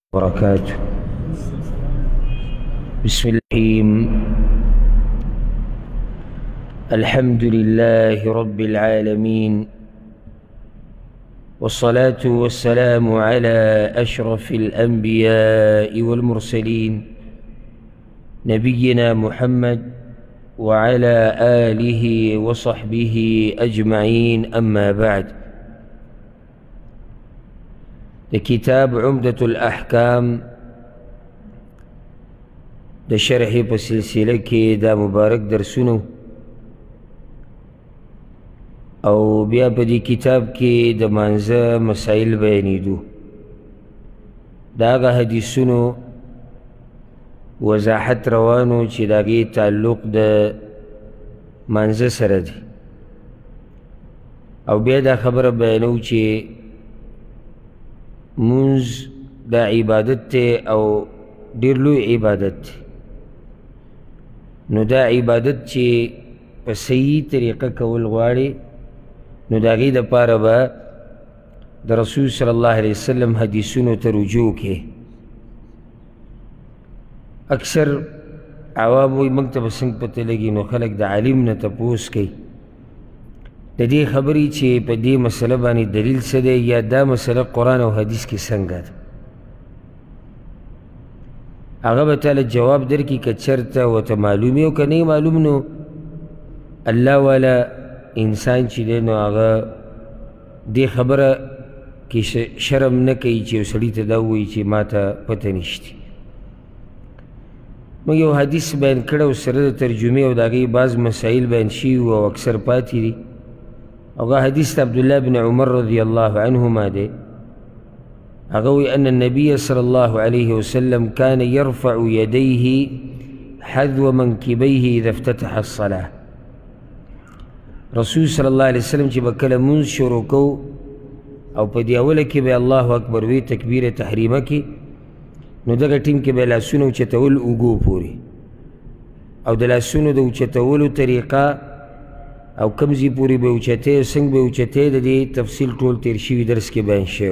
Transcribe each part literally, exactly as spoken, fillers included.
وبركاته. بسم الله الرحمن الرحيم. الحمد لله رب العالمين، والصلاة والسلام على أشرف الأنبياء والمرسلين نبينا محمد وعلى آله وصحبه أجمعين. أما بعد، كتاب عمدة الأحكام د شرح په سلسله کې دا مبارک درسونو او بیا په دې کتاب کې د مانځه مسائل بیانېدو. د هغه حدیثونو وضاحت روانو چې د هغې تعلق د مانځه سره دی، او بیا دا خبره بیانو چې مونځ دا عبادت دی او ډېر لوی عبادت دی. نو دا عبادت چې په صحیح طریقه کول غواړي نو د هغې دپاره به د رسول صلی الله علیه وسلم حدیثونو ته رجوع کې. اکثر عوام وایي موږ ته به څنګه پته لګي، نو خلک د عالم نه تپوس کوي د دې خبرې چې په دې مسله باندې دلیل څه دی، یا دا مسله قرآن او حدیث کې څنګه ده. هغه به تعالی جواب درکړي که چېرته ورته معلوم وي، او که نه معلوم نو الله والا انسان چې دی نو هغه دې خبره کې شرم نه کوي چې یو سړي ته دا ووایي چې ما ته پته نشته. موږ یو حدیث بیان کړی او سره د ترجمې او د هغې بعض مسایل بیان شوي او اکثر پاتې دي. او هغه حدیث د عبدالله بن عمر رضی الله عنهما دی. هغه وایي ان النبي صلی الله علیه وسلم كان يرفع يديه حذو منکبيه اذا افتتح الصلاة. رسول صلی الله علیه وسلم چې به کله مونځ شروع کوو او په دې اوله کې به الله اکبر وی تکبیر تحریمه کې، نو دغه ټیم کې به لاسونه اوچتول اوږو پورې، او د لاسونو د اوچتولو طریقه او کوم ځای پورې به اوچتې او څنګه به اوچتې د دې تفصیل ټول تیر شوي درس کې بیان شوی.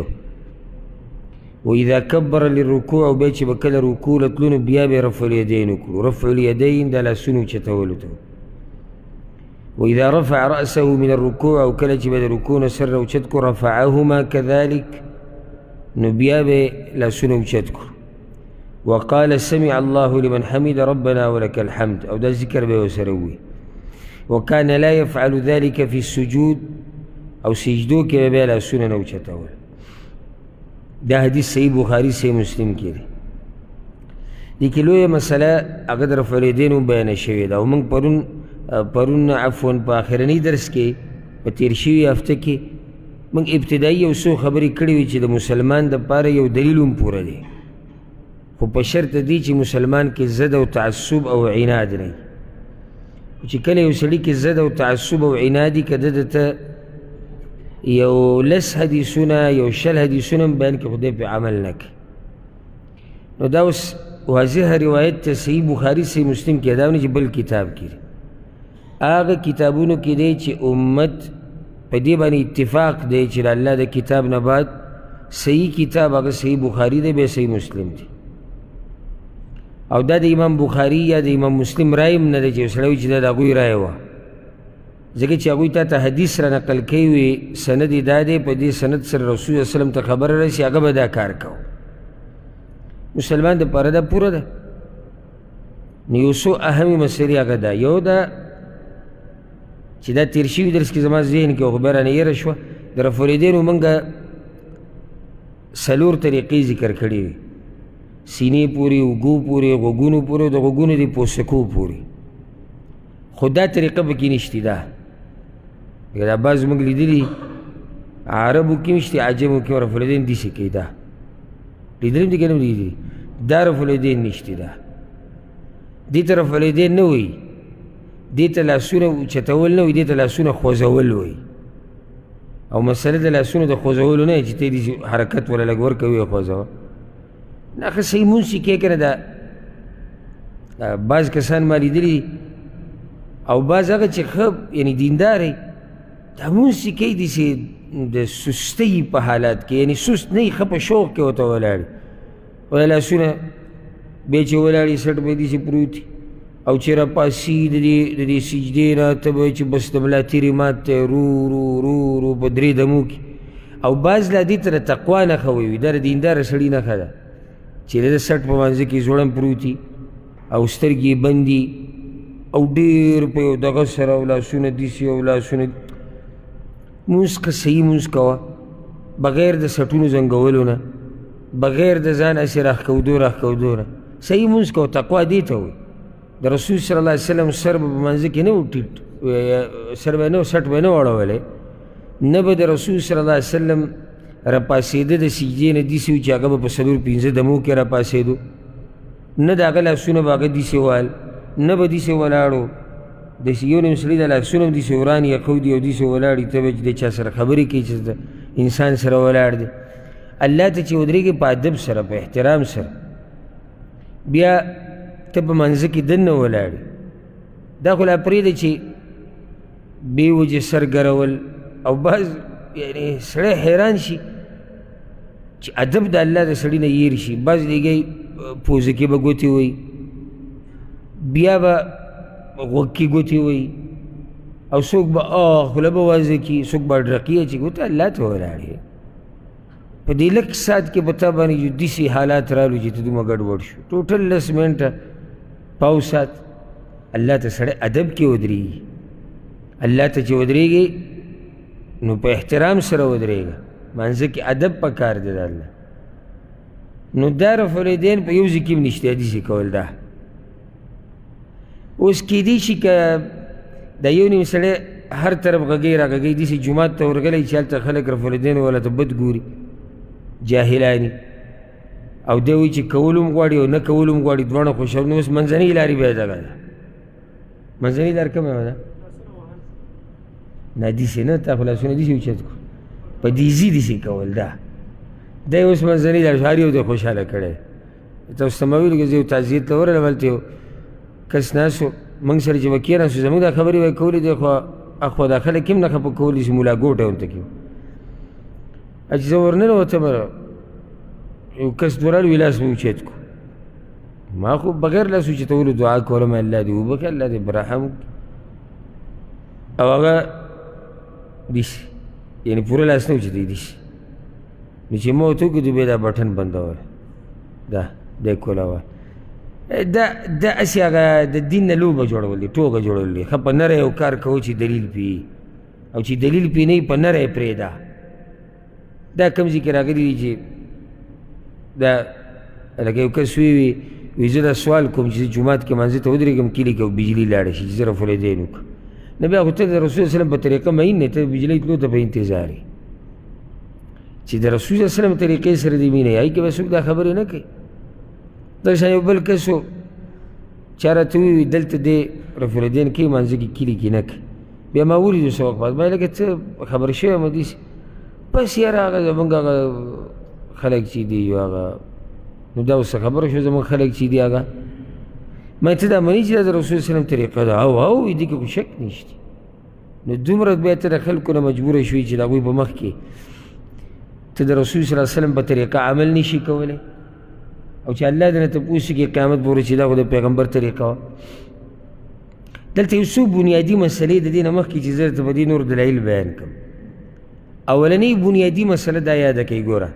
واذا کبر للرکوع، او بیا چې به کله رکوع له تلو نو بیا به رفع الیدین وکړو. رفع الیدین د لاسونو اوچتولو ته. واذا رفع رأسه من الركوع، او کله چې به د رکوع نه سر راوچت کړو رفعهما كذلك، نو بیا به لاسونه اوچت کړو. وقال سمع الله لمن حمد ربنا ولك الحمد، او دا ذکر به ورسره ووایي. وكان لا يفعل ذلك في السجود، او سجدو کې به بیا لاسونه نه اوچتول. دا حدیث صحیح بخاري صحیح مسلم کې دی. دې کې لویه مسله هغه د رفع الیدینو بیانه شوې ده. او موږ پرون پرون عفوا په آخرني درس کې په تیر شوي هفته کې موږ ابتدایي یو څو خبرې کړې وې چې د مسلمان دپاره یو دلیل هم پوره دی، خو په شرط دی چې مسلمان کې ضد او تعصب او عناد نه وي. چې کله یو سړي کې ضد او تعصب او عنادي که ده ته یو لس حدیثونه یو شل حدیثونه هم بیان کړي، خدای پې عمل نه کوي. نو دا اوس واضحه روایت ته صحیح بخاري صحیح مسلم کې دا نه چې بل کتاب کې دی. هغه کتابونو کې دی چې امت په دې باندې اتفاق دی چې د الله د کتاب نه بعد صحیح کتاب هغه صحیح بخاري دی، بیا صحیح مسلم دی. او دا د امام بخاري یا د امام مسلم رای هم نه دی چې یو سړی وایي چې دا د هغوی رای وه، ځکه چې هغوی تا ته حدیث را نقل کوي وي سند یې دا دی، په دې سند سره رسول صلی وسلم ته خبره رسي، هغه به دا کار کوو. مسلمان دپاره دا پوره ده. نو یو څو اهمې مسلې هغه ده. یو دا چې دا تیر شوي درس کې زما ذهن کې خو بیا رانه یېره شوه، د رفع الیدینو مونږه څلور طریقې ذکر کړي وي: سینې پورې، اوږو پورې، غوږونو پورې، او د غوږونو د پوسکو پورې. خو دا طریقه پکې نشته. ده دا بعض موږ لیدلي عربو کې نشته، عجمو کې رفع الیدین داسې کوي. دا لیدلي هم دي که نه لیدلي؟ دا رفع الیدین نشته. ده دې ته رفع الیدین نه وایي، دې ته لاسونه اوچتول نه وایي، دې ته لاسونه خوځول وایي. او مسله د لاسونو د خوځولو نه چې ته دې حرکت ولا لږ ورکوي خوځوه نه. ښه صحیح مونځ چې کوې که نه، دا بعض کسان ما لیدلي او بعض هغه چې ښه یعنې دیندار یې دا مونځ چې کوي داسې د سستۍ په حالات کې، یعنې سست نه وي، ښه په شوق کې ورته ولاړ وایي لاسونه بیا چې ولاړې سټ به یې داسې پروت وي او چې راپاسي د دې د دې سجدې نه ته به چې بس د ملا تیرې مات دی رو رو رو رو په درې دمو کې او بعض لا دې ته د تقوا نښه ووي دا د دینداره سړي نښه ده چې د سټ په منځه کې زوړن پروت وي او سترګې یې بند دي او ډېر په یو دغه سره او لاسونه داسې او لاسونه مونځ که صحیح مونځ کوه بغیر د سټونو زنګولو نه بغیر د ځان هسې راښکودو راښکودو نه صحیح مونځ کوه تقوا دې ته وایي د رسول صلی الله علیه وسلم سر به په منځه کې نه و ټیټ سر به نه سټ به نه اړولی نه به د رسول صلی الله علیه وسلم راپاسېده د سجدې نه داسې و چې هغه به په څلور پنځه دمو کې راپاسېدو نه د هغه لاسونه به هغه داسې وال نه به داسې ولاړو داسې یو نیم سړي د لاسونه هم داسې وران یقو دي او داسې ولاړ دي ته به چې د چا سره خبرې کوي چې د انسان سره ولاړ دی الله ته چې ودرېږي په ادب سره په احترام سره بیا ته په منځه کې دننه ولاړې دا خو لا پرېږده چې بې وجې سر ګرول او بعض یعنې سړی حیران شي چې ادب د الله د سړي نه هېر شي بعض دیګی پوزه کې به ګوتې وایي بیا به غوږ کې ګوتې وایي او څوک به آ خوله به وازه کړي څوک به ډرقي اچي ګوته الله ته ولاړې په دې لږ ساعت کې به تا باندې جو داسې حالات رالو چې ته دومره ګډوډ شو ټوټل لس منټه پاو سات الله ته سړی ادب کې ودرېږي الله ته چې ودرېږي نو په احترام سره ودرېږه مانځه کې ادب پکار دی د الله نو دا رفع الیدین په یو ځای کې هم نشته داسې کول دا اوس کیدی شي که دا یو نیم سړی هر طرف غږی را غږی داسې جومات ته ورغلی چې هلته خلک رفع الیدین والا ته بد ګوري جاهلانی او دی وایي چې کول هم غواړي او نه کول هم غواړي دواړه خوشحال نو اوس منځنۍ لارې بیا دغه ده منځنۍ لار کومه ده نه داسې نه تا خو لاسونه داسې اوچت کړو په دیزي داسې کول ده دی اوس منځنۍ لار هر یو دی خوشحاله کړی تاسو ته مې ویلي که زه یو تعزیت ته ورغلم هلته یو کس ناست و موږ سره چې به کېناستو زموږ دا خبرې به یې کولې دی خو اخوا دا خلک هم نه خفه کولي چې ملا ګوټه ورته کړي چې زه ورننوتم یو کس دورال وی لاس مې اوچت کړو ما خو بغیر لاس اوچتولو دعا کولم الله دې وبخښي الله دې برحم او هغه داسې یعنې پوره لاس نه اوچتوي داسې نو چې ما ورته وکړو بیا دا بټن بندوله دا دی کولاوه دا دا هسې هغه د دین نه لوبه جوړول دي ټوکه جوړول دي ښه په نره یو کار کوو چې دلیل پې او چې دلیل پې نه وي په نره یې پرېږده دا کوم ځای کې راغلي دي چې دا لکه یو کس وی وي زه دا سوال کوم چې جومات کې منځه ته ودرېږم کلي کې او بجلي لاړه شي چې زه رفع الیدین وکړم نو بیا خو ته د رسول وسلم په طریقه مین نه ته بجلۍ تلو ته په انتظار یې چې د رسول وسلم طریقې سره دې مینه یې هغې کې به څوک دا خبرې نه کوي دغه شان یو بل کس و چا راته وویل دلته دې رفع الیدین کوي منځه کې کلي کې نه کوي بیا ما ولیدو څه وخت بعد ما لکه څه خبر شوی یم داسې بس یاره هغه زمونږ هغه خلک چې دي یو هغه نو دا اوس خبره شوه زمونږ خلک چې دي هغه ما ته دا مني چې دا د رسول وسلم طریقه ده او او دې کې خو شک نشته نو دومره بیا ته د خلکو نه مجبوره شوي چې د هغوی په مخ کې ته د رسول صلی الله علیه وسلم په طریقه عمل نشي کولی او چې الله دې نه تپوس وکړي قیامت پورې چې دا خو د پیغمبر طریقه وه دلته یو څو بنیادي مسلې د دې نه مخکې چې زه درته په دې نور دلایل بیان کړم اولنۍ بنیادي مسله دا یاده کوي ګوره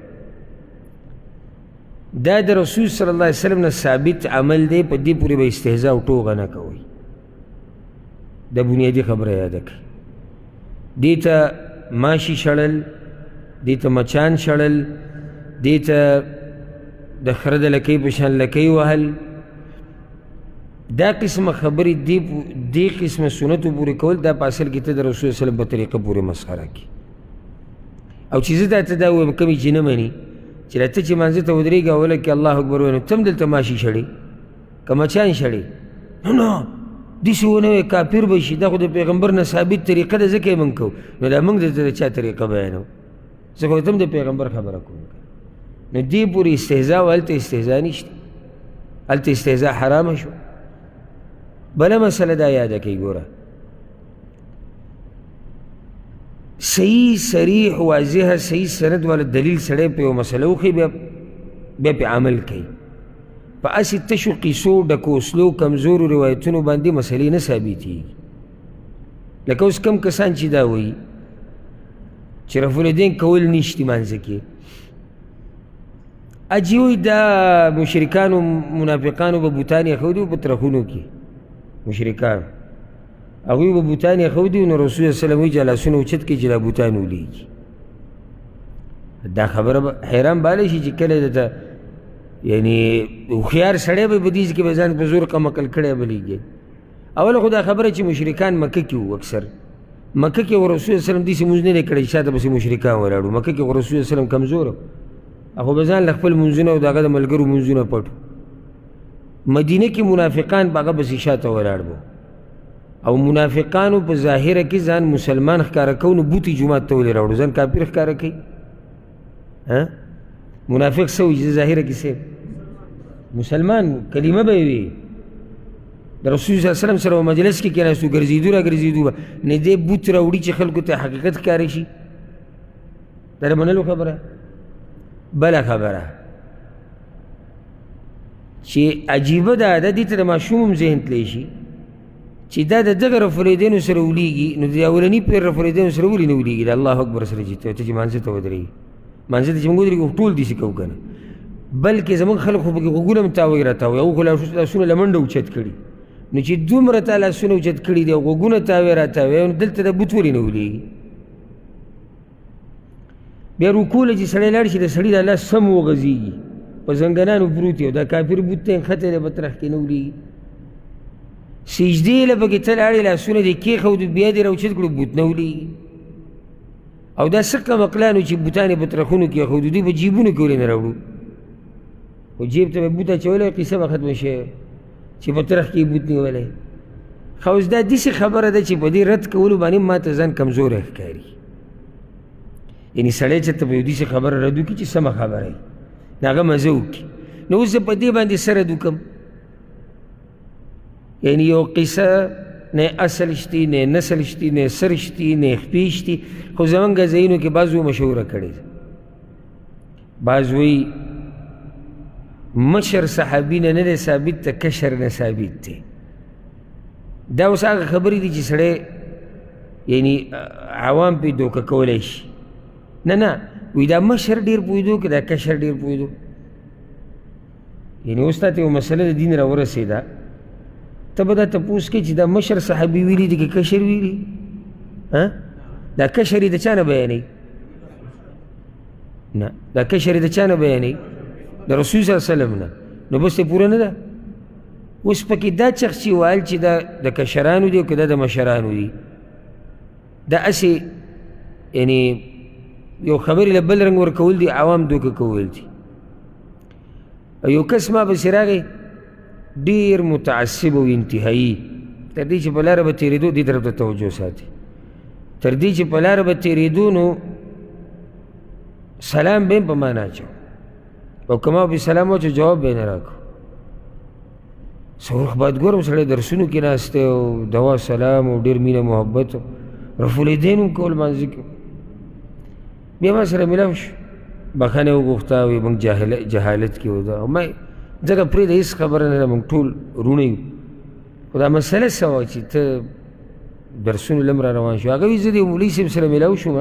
دا د رسول صلی الله علیه وسلم نه ثابت عمل دی په دې پورې به استهزا او ټوغه نه کوئ دا بنیادي خبره یاده کړئ دې ته ماشي شړل دې ته مچان شړل دې ته د خره د لکۍ په شان لکۍ وهل دا قسمه خبرې دې قسمه سنتو پورې کول دا په اصل کې ته د رسول وسلم په طریقه پورې مسخره کړي او چې زه دا ته دا ووایم کومې چې نه مني چې دا ته چې مانځه ته ودرېږي اوله کې الله اکبر ووایې نو ته هم دلته ماشي شړې که مچان شړې نو نه داسې ونه وایې کافر به شي دا خو د پیغمبر نه ثابت طریقه ده ځکه یې موږ کوو نو دا موږ درته د چا طریقه بیانوو زه خو ته هم د پیغمبر خبره کوم نو دې پورې استهزا و هلته استهزا نشته هلته استهزا حرامه شو بله مسله دا یاده کوي ګوره صحیح صریح واضحه صحیح سند والا دلیل سړی په یو مسله وښي بیا بیا پې عمل کوي. په هسې تشو قیسو ډکو اسلو کمزورو روایتونو باندې مسلې نه ثابتېږي. لکه اوس کم کسان چې دا وایي چې رفع الیدین کول نشتي مانځه کې، اجي وایي دا مشرکانو منافقانو به بوتان ایښودي په ترخونو کې، مشرکان هغوی به بوتان ایښودي نو رسول الله سلم وایي چې لاسونه اوچت کړي چې دا بوتان ولیږي. دا خبره به حیران بالی شي چې کله درته یعنی هوښیار سړی به په دې کې به ځان په زور قمقل کړی به لیږي. اوله خو دا خبره چې مشرکان مکه کې وو، اکثر مکه کې رسول الله سلم داسې مونځ نه دی کړی چې شاته پسې مشرکان ولاړو. مکه کې رسول الله سلم کمزور هغه به ځان له خپل مونځونه او د هغه د ملګرو مونځونه پټو. مدینه کې منافقان به هغه پسې شاته ولاړ وو او منافقانو په ظاهره کې ځان مسلمان ښکاره کوو نو بوتې جومات ته ولې راوړو، ځان کافر ښکاره کوي. منافق څه وایي چې ظاهره کې څه مسلمان کلمه به یې وي. د رسول صلی الله علیه وسلم سره په مجلس کې کېناستو ګرځېدو را ګرځېدو به نه دې بوت راوړي چې خلکو ته حقیقت ښکاره شي. دا د منلو خبره. بله خبره چې عجیبه ده، دا دې ته د ماشوم هم ذهن تلی شي چې دا د دغه رفع الیدینو سره ولیږي نو د اولني پیر رفع الیدینو سره ولې نه ولیږي؟ د الله اکبر سره چې ته چې مانځه ته ودرېږي، مانځه ته چې موږ ودرېږو ټول داسې کوو که نه، بلکې زموږ خلک خو پکې غوږونه هم تاوی راتاوی، هغو خو لاسونه له منډه اوچت کړي. نو چې دومره تا لاسونه اوچت کړي دي او غوږونه تاوی راتاوی نو دلته د بوت ولې نه ولیږي؟ بیا رکوع له چې سړی لاړ شي د سړي دا لاس سم وغځېږي په زنګنانو پروت یو دا کافر بوت ته یې نښتی دی په طرف کې نه ولیږي. سجدې له پکې ته لاړې لاسونه دې کېښودو بیا دې راوچت کړو بوت نه ولیږي. او دا څه کمقلانو چې بوتان یې په طرفونو کې ایښودو دوی په جیبونو کې ولې نه راوړو؟ خو جیب ته به بوت اچولی قصه به ختمه شوې چې په طرف کې یې بوت نیولی. خو اوس دا داسې خبره ده چې په دې رد کولو باندې ما ته ځان کمزوری ښکاري. یعنې سړی چې ته په یو داسې خبره رد وکړي چې سمه خبره وي د هغه مزه وکړي. نو اوس زه په دې باندې څه رد وکړم؟ یعنی یو قصه نه اصل شتی نه نسل شتی نه سر شتی نه خپې شتی، خو زمونږ ځایونو کې بعضو مشهوره کړې ده. بعض وایي مشر صحابي نه نه دی ثابت ته کشر نه ثابت دی. دا اوس هغه خبرې دي چې سړی یعنی عوام پې دوکه کولی شي. نه نه وایي دا مشر ډېر پوهېدو که دا کشر ډېر پوهېدو. یعنی اوس تا ته یو مسله د دین راورسېده ته به دا تپوس کوې چې دا مشر صحابي ویلي دي که کشر ویلي؟ دا کشر یې د چا نه بیانوي؟ نه دا کشر یې د چا نه بیانوي؟ د رسول صلی الله علیه وسلم نه. نو بس یې پوره نه ده؟ اوس پکې دا شخص چې ویل چې دا د کشرانو دي او که دا د مشرانو دي، دا هسې یعنې یو خبرې له بل رنګ ورکول دي، عوام دوکه کول دي. یو کس ما پسې راغی ډېر متعصب او انتهایي، تر دې چې په لاره به تېرېدو دې طرف ته توجه ساتي، تر دې چې په لاره به تېرېدو نو سلام به یې په ما نه اچو او که ما به سلام واچو جواب به یې نه راکړو. څه وخت بعد ګورم سړی درسونو کې ناست دی او دوا سلام او ډېر مینه محبت رفع الیدین هم کول مانځه کې. بیا ما سره ملاو شو، بخښنه یې وغوښته وایي موږ جهالت کې وو. دا ما ځکه پرېږده هېڅ خبره نه ده، موږ ټول وروڼه یو. خو دا مسله څه وه چې ته درسونو لم را روان شو؟ هغه وایي زه د یو مولوي صاحب سره ملاو شوم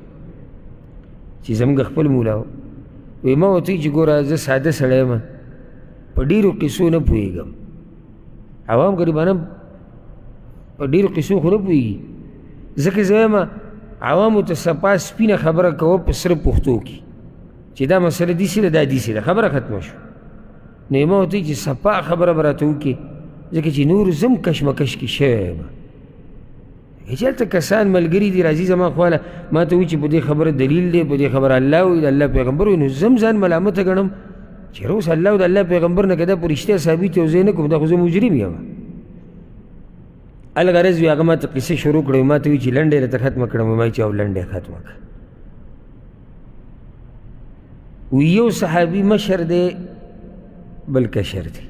چې زموږ خپل مولا و. وایي ما ورته وایي چې ګوره زه ساده سړی یم، په ډېرو قصو نه پوهېږم. عوام غریبان په ډېرو قصو خو نه پوهېږي، ځکه زه وایم عوامو ته صفا سپینه خبره کوه په سره پښتو کې چې دا مسله داسې ده دا داسې ده، خبره ختمه شوه. نو یې ما ورته وایي چې صفا خبره به راته وکړې ځکه چې نور زه هم کشمکش کې شوی یم. چې هلته کسان ملګري دي راځي زما خواله ما ته وایي چې په دې خبره دلیل دی، په دې خبره الله وایي د الله پیغمبر وایي، نو زه هم ځان ملامته ګڼم چې یاره اوس الله او د الله پیغمبر نه که دا په رښتیا ثابت یو ځای نه کوم دا خو زه مجرم یم. الغرض وي هغه ما ته قصې شروع کړې، ما ته وایي چې لنډه یې راته ختمه کړم. ما وایي چې او لنډه یې ختمه کړه. وی یو صحابي مشر دی بل کشر دی،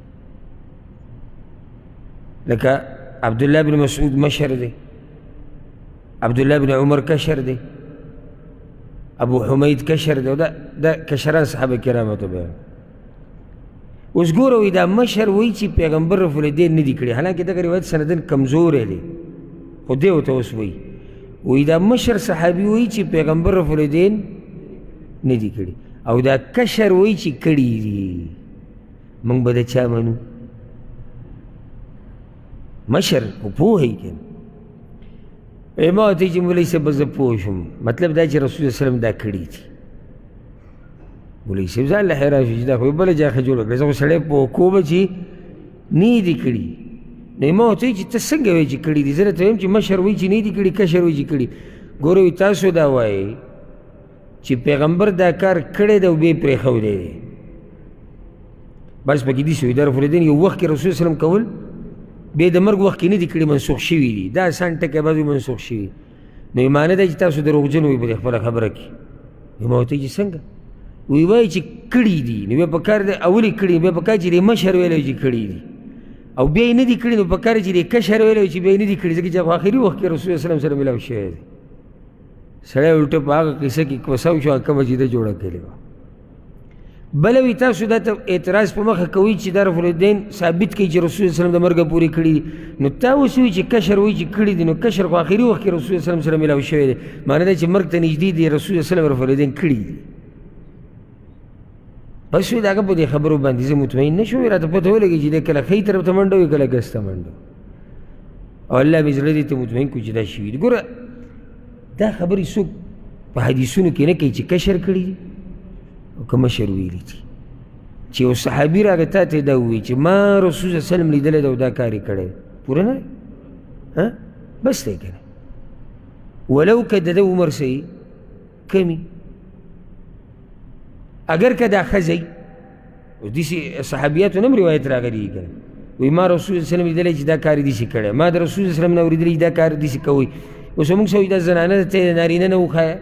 لکه عبدالله بن مسعود مشر دی، عبدالله بن عمر کشر دی، ابو حمید کشر دی، دا دا کشران صحابه کرامو ته بیان. اوس ګوره وایي دا مشر وایي چې پیغمبر رفع الیدین نه دي کړي، حالانکې دغه روایت سندن کمزوری دی، خو دی ورته اوس وایي وایي دا مشر صحابي وایي چې پیغمبر رفع الیدین نه دي کړي، او دا کشر وایي چې کړي دي. موږ به د چا منو؟ مشر خو پوهی که نه. ما ورته چې مولوي صاحب به زه پوه شم، مطلب دا چې رسول صلی الله علیه وسلم دا کړي دي. مولوي صاحب ځان له حیران شو چې دا خو بله جاخه جوړه کړې، زه خو سړی پوه کومه چې نه دي کړي. نو ما ورته وایي چې ته څنګه وایې چې کړي دي؟ زه درته وایم چې مشر وایي چې نه دي کړي، کشر وایي چې کړي. ګوره وایي تاسو دا وایئ چې پیغمبر دا کار کړی دی او بیا یې پرېښودی دی، بس پکې داسې وایي دا رفع الیدین یو وخت کې رسول صلی الله علیه وسلم کول، بیا د مرګ وخت کې نه دي کړي، منسوخ شوي دي. دا آسان ټکی بعض وایي منسوخ شوي. نو یې معنی دی چې تاسو دروغجن وایي په دې خپله خبره کې. ما ورته وایي چې څنګه؟ وی وایي چې کړي دي، نو بیا پکار دی اول یې کړي، بیا پکار چې د مشر ویلی چې کړي دي، او بیا یې نه دي کړي، نو پکار چې د کشر ویلی چې بیا یې نه دي کړي، ځکه چې په آخري وخت کې رسول صلی الله علیه وسلم سره ملاو شوی دی. سړی الټه په هغه قصه کې کوسه وشو، کومه چې ده جوړه کړې وه. بله وایي تاسو دا اعتراض په مخه کوئ چې دا رفع الیدین ثابت کوي چې رسول صلی الله علیه وسلم د مرګه پورې کړي دي، نو تا اوس وایي چې کشر وایي چې کړي دي، نو کشر خو آخري وخت کې رسول صلی الله علیه وسلم سره ملاو شوی دی، معنی دی چې مرګ ته نږدې دی، رسول صلی الله علیه وسلم رفع الیدین کړي دي. بس وایي د هغه په دې خبرو باندې زه مطمئن نه شوم، راته پته ولګي چې دی کله ښۍ طرف ته منډه وي کله ګس ته منډه، او الله مې زړه دې ته مطمئن کړو چې دا شوي دي. ګوره دا خبرې څوک په حدیثونو کې نه کوي چې کشر کړي دي او که مشر ویلي دي. چې یو صحابي راغی تا ته دا ووایي چې ما رسول صلی الله علیه وسلم لیدلی دی او دا کار یې کړی، پوره نه دی؟ بس دی که نه؟ ولو که د ده عمر څه یي کم اگر که دا ښځه یي، اوس داسې صحابیاتو نه هم روایت راغلي دي که نه، وایي ما رسول صلی الله علیه وسلم لیدلی چې دا کار یې داسې کړی، ما د رسول صلی الله علیه وسلم نه اورېدلی چې دا کار داسې کوئ. اوس موږ څه وایي دا زنانه ده ته یې د نارینه نه وښایه.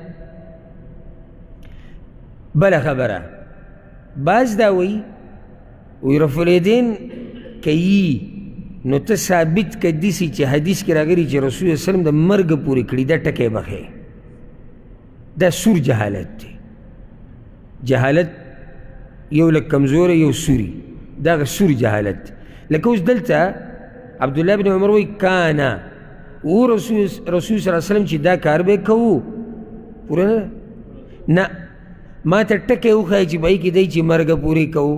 بله خبره بعض دا وایي وایي رفع الیدین که یي نو ته ثابت که داسې چې حدیث کې راغلي چې رسول صلی الله علیه وسلم د مرګه پورې کړي، دا ټکی به ښیې. دا سور جهالت دی. جهالت یو لږ کمزوری یو سوري، دغه سور جهالت دی. لکه اوس دلته عبدالله بن عمر وایي کانا و رسول رسول صلی الله علیه وسلم چې دا کار به یې کوو، پوره نه نه ما ته ټکی وښایه چې بهی کې دی چې مرګه پورې کوو،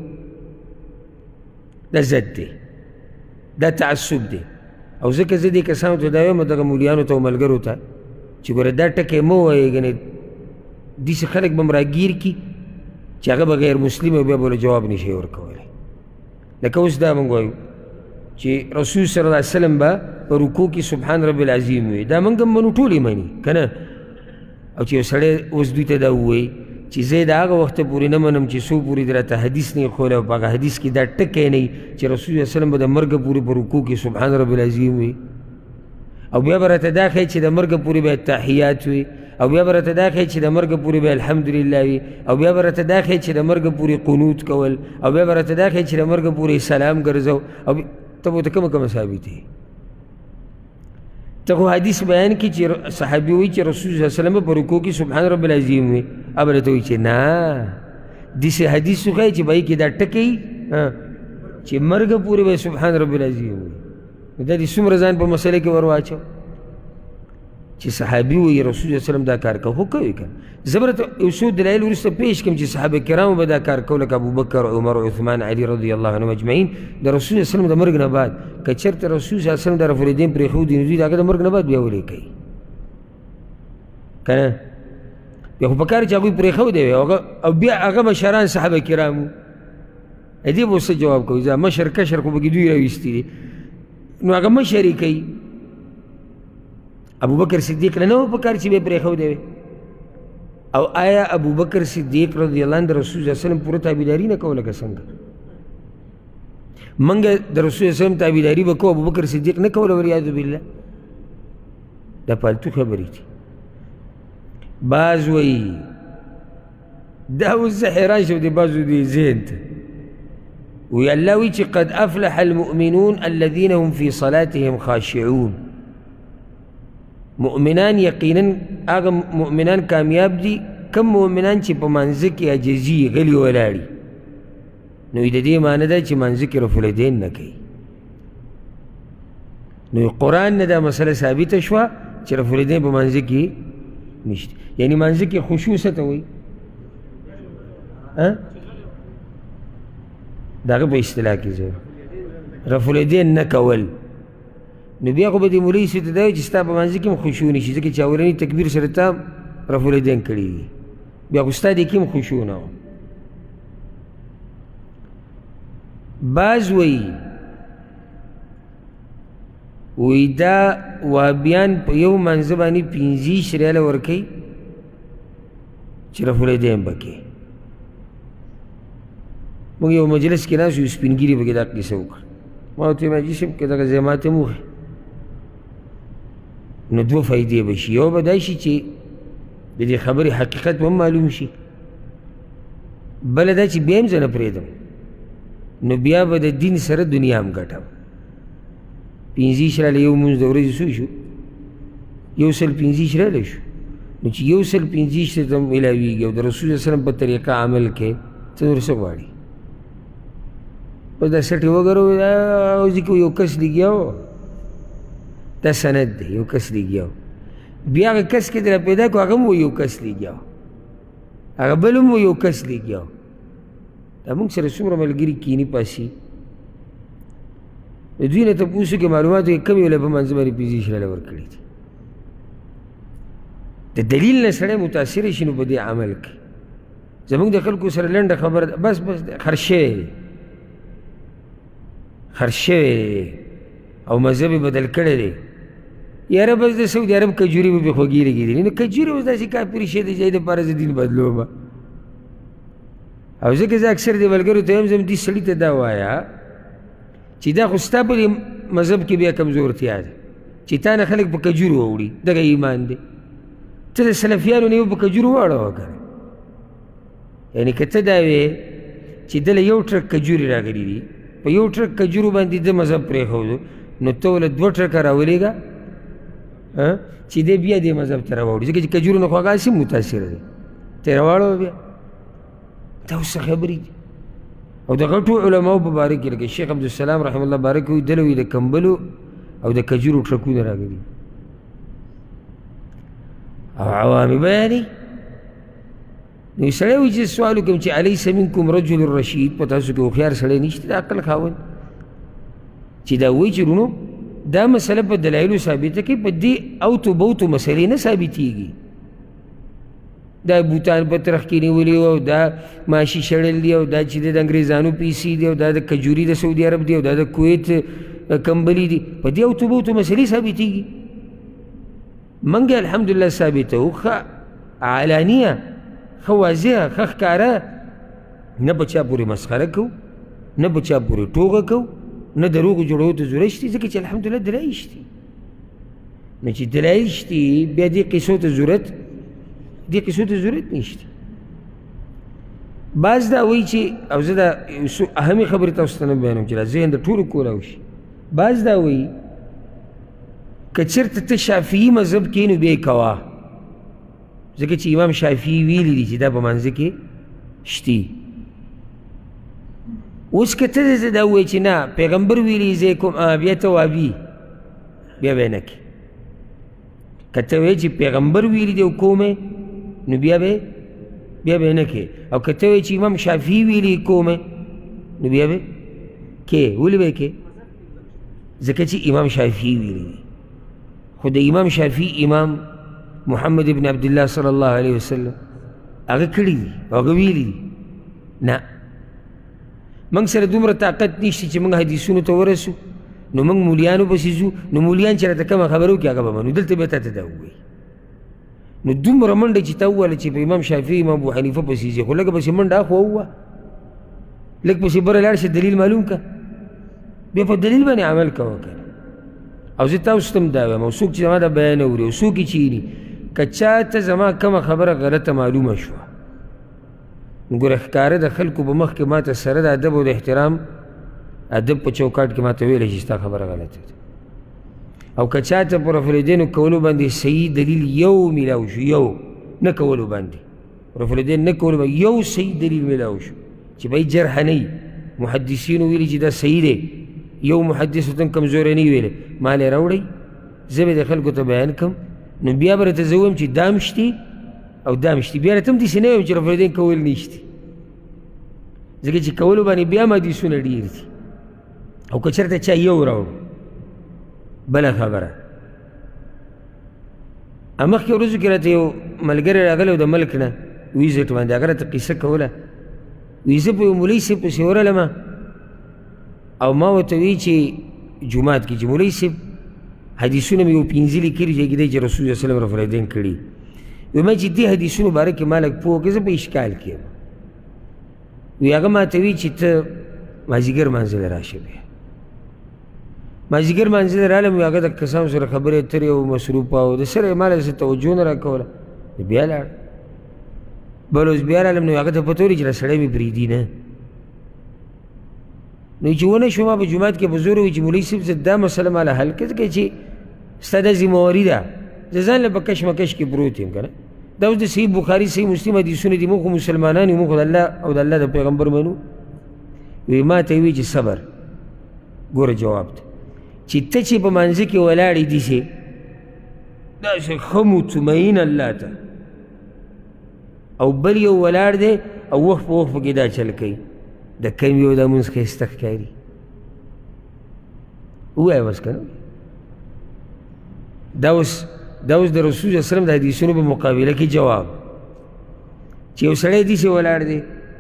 دا ضد دی، دا تعصب دی. او ځکه زه دې کسانو ته دا وایم دغه مولیانو ته او ملګرو ته چې ګوره دا ټکی مه ووایئ، ګنې داسې خلک به م راګیر کي چې هغه به غیر مسلم او بیا به له جواب نه شي ورکولی. لکه اوس دا موږ وایو چې رسول صلی الله علیه وسلم به په رکوع کې سبحان رب العظیم وایي، دا موږ هم منو، ټول یې مني که نه؟ او چې یو سړی اوس دوی ته دا ووایي چې زه د هغه وخته پورې نه منم چې څو پورې دې راته حدیث نه یې ښولی او په هغه حدیث کې دا ټکی نه وي چې رسول صلی الله علیه وسلم به د مرګه پورې په رکوع کې سبحان رب العظیم وایي، او بیا به راته دا ښایي چې د مرګه پورې به تحیات وي، او بیا به راته دا ښایي چې د مرګه پورې به الحمدلله وي، او بیا به راته دا ښایي چې د مرګه پورې قنوت کول، او بیا به راته دا ښایي چې د مرګه پورې سلام ګرځو. او ته به ورته کومه کومه ثابتې؟ ته خو حدیث بیان کړي چې صحابي وایي چې رسول صلی الله علیه وسلم په رکوع کې سبحان رب العظیم وایي، اب راته وایي چې نه داسې حدیث وښایي چې بهی کې دا ټکی چې مرګه پورې به سبحان رب العظیم وایي. دا دې څومره ځان په مسله کې ور واچو چې صحابي وایي رسول صلی الله علیه وسلم دا کار کوي، خو کوي که زه به درته یو څو دلایل وروسته پیش کړم چې صحابه کرامو به دا کار کوو، لکه ابوبکر عمر عثمان علي رضی الله عنهم اجمعین. د رسول صلی الله علیه وسلم د مرګ نه بعد که چېرته رسول صلی الله علیه وسلم د رفع الیدین پرېښودي نو دوی د هغه د مرګ نه بعد بیا ولې کوي که نه؟ بیا خو پکار چې هغوی پرېښودی وي او بیا هغه مشران صحابه کرامو، دې به اوس څه جواب کوي؟ زه مشر کشر خو پکې دوی راویستي دي، نو هغه مشر یې کوي. ابوبکر صدیق نه و پکار چې به یې پرېښودی وي؟ او آیا ابوبکر صدیق رضی الله عنه د رسول صلی الله علیه وسلم پوره تابعداري نه کوله که څنګه؟ موږ د رسول صلی الله علیه وسلم تابعداري به کوو، ابوبکر صدیق نه کوله والعیاذ بالله؟ دا فالتو خبرې دي. بعض وایي دا اوس زه حیران شم د بعضو دې ذهن ته، وی الله وی چې قد افلح المؤمنون الذين هم في صلاتهم خاشعون، مؤمنان یقینا هغه مؤمنان کامیاب دي کم مؤمنان چې په منځ کې عاجزي غلي ولاړي. نو د دې معنی ده چې منځ کې رفع الیدین نه کوي. نو قرآن نه دا مسله ثابته شوه چې رفع الیدین په منځ کې نشته. یعنی منځ کې خشوع څه ته وایي؟ د هغه په اصطلاح کې ځای رفع الیدین نه کول. نو بیا خو به دې مولوي صاحب ته دا وایي چې ستا په منځ کې هم خشوع نه شي، ځکه چې اولني تکبیر سره تا رفع الیدین کړي دي، بیا خو ستا دې کې هم خشوع نه و. بعض وایي وایي دا وهابیان په یو منځه باندې پنځه ریاله ورکوي چې رفع الیدین به کوي. موږ یو مجلس کې ناست یو سپین ږیري پکې دا کیسه وکړه. ما ورته ویل حاجي صاحب که دغه ځای ماته هم وښیي نو دوه فایدې به شي. یو به دا شي چې د دې خبرې حقیقت به هم معلوم شي، بله دا چې بیا هم زه نه پرېږدم نو بیا به د دین سره دنیا هم ګټم. پنځه شراله یو مونځ د ورځې څو شو؟ یو سل پنځه شراله شو. نو چې یو سل پنځه شراله ته میلاویږي او د رسول صلی الله علیه وسلم په طریقه عمل کې ته نور څه غواړي؟ بس دا سټې وګورو او ځکه یو کس لګیا و، دا سند دی یو کس لګیا و، بیا هغه کس کې در پیدا کړو هغه هم یو کس لګیا و، هغه بل هم یو کس لګیا و. دا موږ سره څومره ملګري کیني پاسي د دوی نه تپوس وکړې معلومات وکړې کوم یو له په منځ باندې پنځه شراله ورکړي دي. د دلیل نه سړی متاثره شي نو په دې عمل کې زموږ د خلکو سره لنډه خبره ده، بس بس خرج شوی دی خرج شوی دی او مذهب یې بدل کړی دی. یاره بس د سعودي عرب کجوري به پرې خوږې لګېدلي، نو کجوري اوس داسې کافري شی دی چې د پاره زه دین بدلوم. او ځکه زه اکثر دې ملګرو ته وایم زم دې سړي ته دا وایه چې دا خو ستا په دې مذهب کې بیا کمزورتیا ده چې تا نه خلک په کجورو واوړي، دغه ایمان دی. ته د سلفیانو نه یو په کجورو واړوه که نه، یعنې که ته دا وې چې دله یو ټرک کجوري راغلي دي په یو ټرک کجورو باندې د مذهب پرېښودو نو ته له دوه ټرکه راولېږه چې دی بیا دې مذهب ته راواوړي، ځکه چې کجورو نه خو هغه هسې متاثره دی، ته یې راواړوه بیا. دا اوس څه خبرې دي؟ او د غټو علماو په باره کې لکه شیخ عبدالسلام رحمه الله باره کې وایي دله وایي د کمبلو او د کجورو ټرکونه راغلي او عوامي بیانوي. نو سړی وایي چې سوال وکړم چې الیس منکم رجل رشید، په تاسو کې هوښیار سړی نشته د عقل خاوند چې دا وایي چې رونو دا مسله په دلایلو ثابته کوي، په دې اوتو بوتو مسلې نه ثابتېږي. دا بوتان په ترخ کې نیولي او دا ماشي شړل دي او دا چې د انګریزانو پیسې دي او دا د کجوري د سعودي عرب دي او دا د کویت کمبلي دي، په دې اوتو بوتو مسلې ثابتېږي. منګه الحمدلله ثابته و ښه علانیه ښه واضحه ښه ښکاره، نه په چا پورې مسخره کوو نه په چا پورې ټوغه کوو نه دروغو جوړولو ته ضرورت شته، ځکه چې الحمدلله دلایل شته. نو چې دلایل شته بیا دې قصو ته ضرورت دې قصو ته ضرورت نشته. بعض دا وایي چې او زه دا څو اهمې خبرې تاسو ته نه بیانوم چې دا ذهن د ټولو کولی شي. بعض دا وایي که چېرته ته شافعي مذهب کې نو بیا یې کوه، ځکه چې امام شافعي ویلي دي چې دا په منځه کې شتي. اوس که ته دې دا ووایې چې نه پیغمبر ویلي زه یې کوم بیا ته وابي بیا به یې نه کړې. که ته وایې چې پیغمبر ویلي دی او کوم نو بیا به بیا به یې نه کړې، او که ته وایې چې امام شافعي ویلي کوم نو بیا به کې. ولې به یې کې؟ ځکه چې امام شافعي ویلي دی. خو د امام شافعي امام محمد ابن عبدالله صلی الله علیه وسلم هغه کړي دي او هغه ویلي دي. نه موږ سره دومره طاقت نشته چې موږ حدیثونو ته ورسو نو موږ مولیانو پسې ځو، نو مولیان چې راته کومه خبره وکړي هغه به منو، دلته بیا تا ته دا ووایي. نو دومره منډه چې تا وویله چې په امام شافعي امام ابو حنیفه پسې ځې، خو لږه پسې منډه اخوا ووه، لږ پسې بره لاړ شه دلیل معلوم که، بیا په دلیل باندې عمل کوه که. او زه تاسو ته هم دا وایم او څوک چې زما دا بیان اوري او څوک یې چیري که چا ته زما کومه خبره غلطه معلومه شوه نو ګوره ښکاره د خلکو په مخ کې ما ته سره د ادب او د احترام ادب په چوکاټ کې ما ته ویلی چې ستا خبره غلطه ده. او که چا ته په رفع الیدینو کولو باندې صحیح دلیل یو میلاو شو، یو نه کولو باندې رفع الیدین نه کولو باندې یو صحیح دلیل میلاو شو چې بھائی جرح نه وي محدثینو ویلي چې دا صحیح دی، یو محدث وطن کمزوری نه ویلی، مال یې راوړئ زه به د خلکو ته بیان کړم، نو بیا به راته زه ووایم چې دا مشتي او دا مشتي، بیا راته هم داسې نه وایم چې رفع الیدین کول نشتي، ځکه چې کولو باندې بیا هم حدیثونه ډېر دي. او که چېرته چا یو راوړو بله خبره. مخکې ورځو کې راته یو ملګری راغلی و د ملک نه ویزټ باندې، هغه راته قصه کوله، وایي زه په یو مولوي صاحب پسې ورغلمه او ما ورته وایي چې جومات کې چې مولوي صاحب حدیثونه مې یو پنځه لیکلي چې هغې چې رسول الله صلی الله علیه وسلم رفع الیدین کړي، وایي ما چې دې حدیثونو باره کې ما لږ پوه کړه، زه په اشکال کې یم. وایي هغه ما ته وایي چې ته مازدیګر مانځه راشه بیا. مازدیګر مانځه ته رالم، هغه د کسانو سره خبرې اترې او مصروفه او د سره یې ما له څه توجه نه راکوله، بیا لاړ. بل اوس بیا رالم نو هغه ته پته ولګي چې دا سړی مې پرېږدي نه. نو چې ونه شو ما په جومات کې په زور ووایي چې مولوي صاحب زه دا مسله ماله حل کړه، ځکه چې ستا دا ذمهواري ده، زه ځان له په کشمکش کې پروت یم که نه. دا اوس د صحیح بخاري صحیح مسلم حدیثونه دي، موږ خو مسلمانان یو، موږ خو د الله او د الله د پیغمبر منو. وایي ما ته یې وایي چې صبر، ګوره جواب ته چې ته چې په مانځه کې ولاړې داسې داسې ښه مطمئن الله ته، او بل یو ولاړ دی او وخت په وخت پکې دا چل کوي، د کم یو دا مونځ ښایسته ښکاري. ووایه بس که نه، دا اوس دا اوس د رسول صلی الله علیه وسلم د حدیثونو په مقابله کې جواب، چې یو سړی داسې ولاړ دی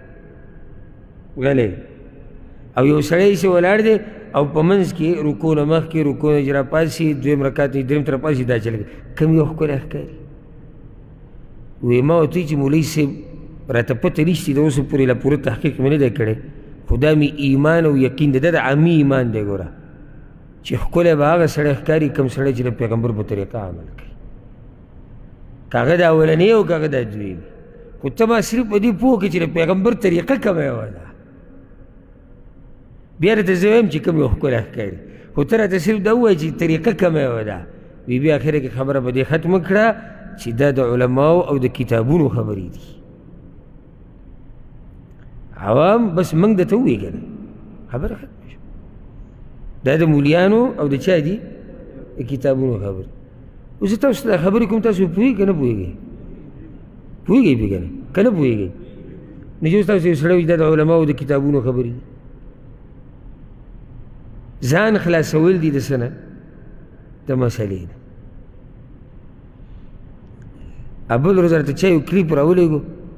غلی، او یو سړی داسې ولاړ دی او په منځ کې رکوع نه مخکې رکوع نه چې راپاسي، دویم رکعت نه درېیم ته راپاسي، دا چل کوي، کم یو ښکلی ښکاري. وی ما ورته وایي چې مولوي صاحب راته پته نشتي، د اوسه پورې لا پوره تحقیق مې نه دی کړی، خو دا مې ایمان او یقین دی، دا د عامي ایمان دی. ګوره چې ښکلی به هغه سړی ښکاري کوم سړی چې د پیغمبر په طریقه عمل کوي، که هغه د اولنۍ او که هغه د دویمې، خو ته ما صرف په دې پوه کړې چې د پیغمبر طریقه کومه یوه ده، بیا راته زه وایم چې کوم یو ښکلی ښکاري، خو ته راته صرف دا ووایه چې طریقه کومه یوه ده. وی بیا اخره کې خبره په دې ختمه کړه چې دا د علماو او د کتابونو خبرې دي، عوام بس موږ درته ووایي که نه، خبره ختمه شوه. دا د مولیانو او د چا دي؟ د کتابونو خبرې. اوس زه تاسو ته خبرې کوم، تاسو پوهېږئ که نه پوهېږئ؟ پوهېږئ پرې که نه که نه پوهېږئ؟ نو چې اوس تاسو یو سړی وایي دا د علماو او د کتابونو خبرې دي، ځان خلاصول دي د څه نه؟ د مسلې نه. بل ورځ راته چا یو کلیپ راولېږو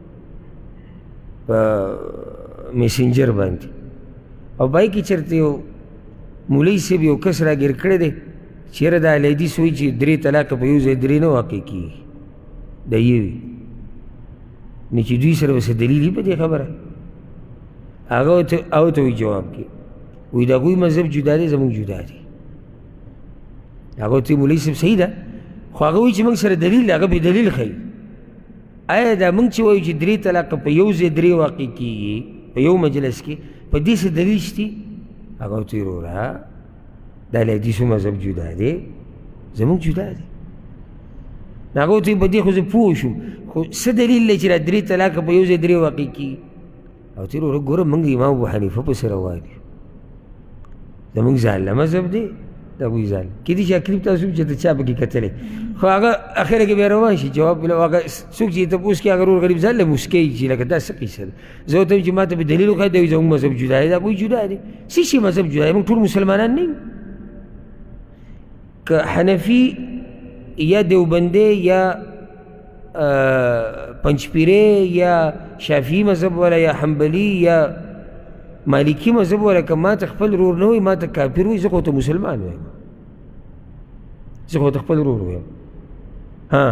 په میسنجر باندې، او په هغې کې چېرته یو مولوي صاحب یو کس راګیر کړی دی چې یاره دا اهل حدیث وایي چې درې طلاقه په یو ځای درې نه واقع کېږي، د یوې نو چې دوی سره به څه دلیل وي په دې خبره؟ هغه ورته هغه ته وایي جواب کې وایي د هغوی مذهب جدا دی، زموږ جدا دی. هغه ورته مولوي صاحب صحیح ده، خو هغه وایي چې موږ سره دلیل دی، هغه بې دلیل ښیي. آیا دا موږ چې وایو چې درې طلاقه په یو ځای درې واقع کېږي په یو مجلس کې، په دې څه دلیل شتي؟ هغه ورته وایي وروره د اهل حدیثو مذهب جدا دی، زموږ جدا دی. هغه ورته وایي په دې خو زه پوه شوم، خو څه دلیل دی چې دا درې طلاقه په یو ځای درې واقع کېږي؟ هغه ورته وایي وروره ګوره موږ امام ابو حنیفه پسې روان یو، زموږ ځانله مذهب دی، د هغوی ځان کېدای شي کلیپ تاسو چې ته چا پکې کتلی، خو هغه اخره کې بیا روان شي جواب هغه څوک چې تپوس کړي هغه رور غریب ځان له موسکی چې لکه دا څه قیصه ده. زه ورته وایم چې ما ته به دلیل وښایه، دی وایي زموږ مذهب جدا دی، د هغوی جدا دی. څه شي مذهب جدا دی؟ موږ ټول مسلمانان نه یو؟ که حنفي یا دیوبندی یا پنجپیری یا شافعي مذهب والا یا حنبلي یا مالکی مذهب والا که ما ته خپل رور نه وایي، ما ته کافر وایي، زه خو ته مسلمان وایم، زه خو ته خپل رور وایم. ها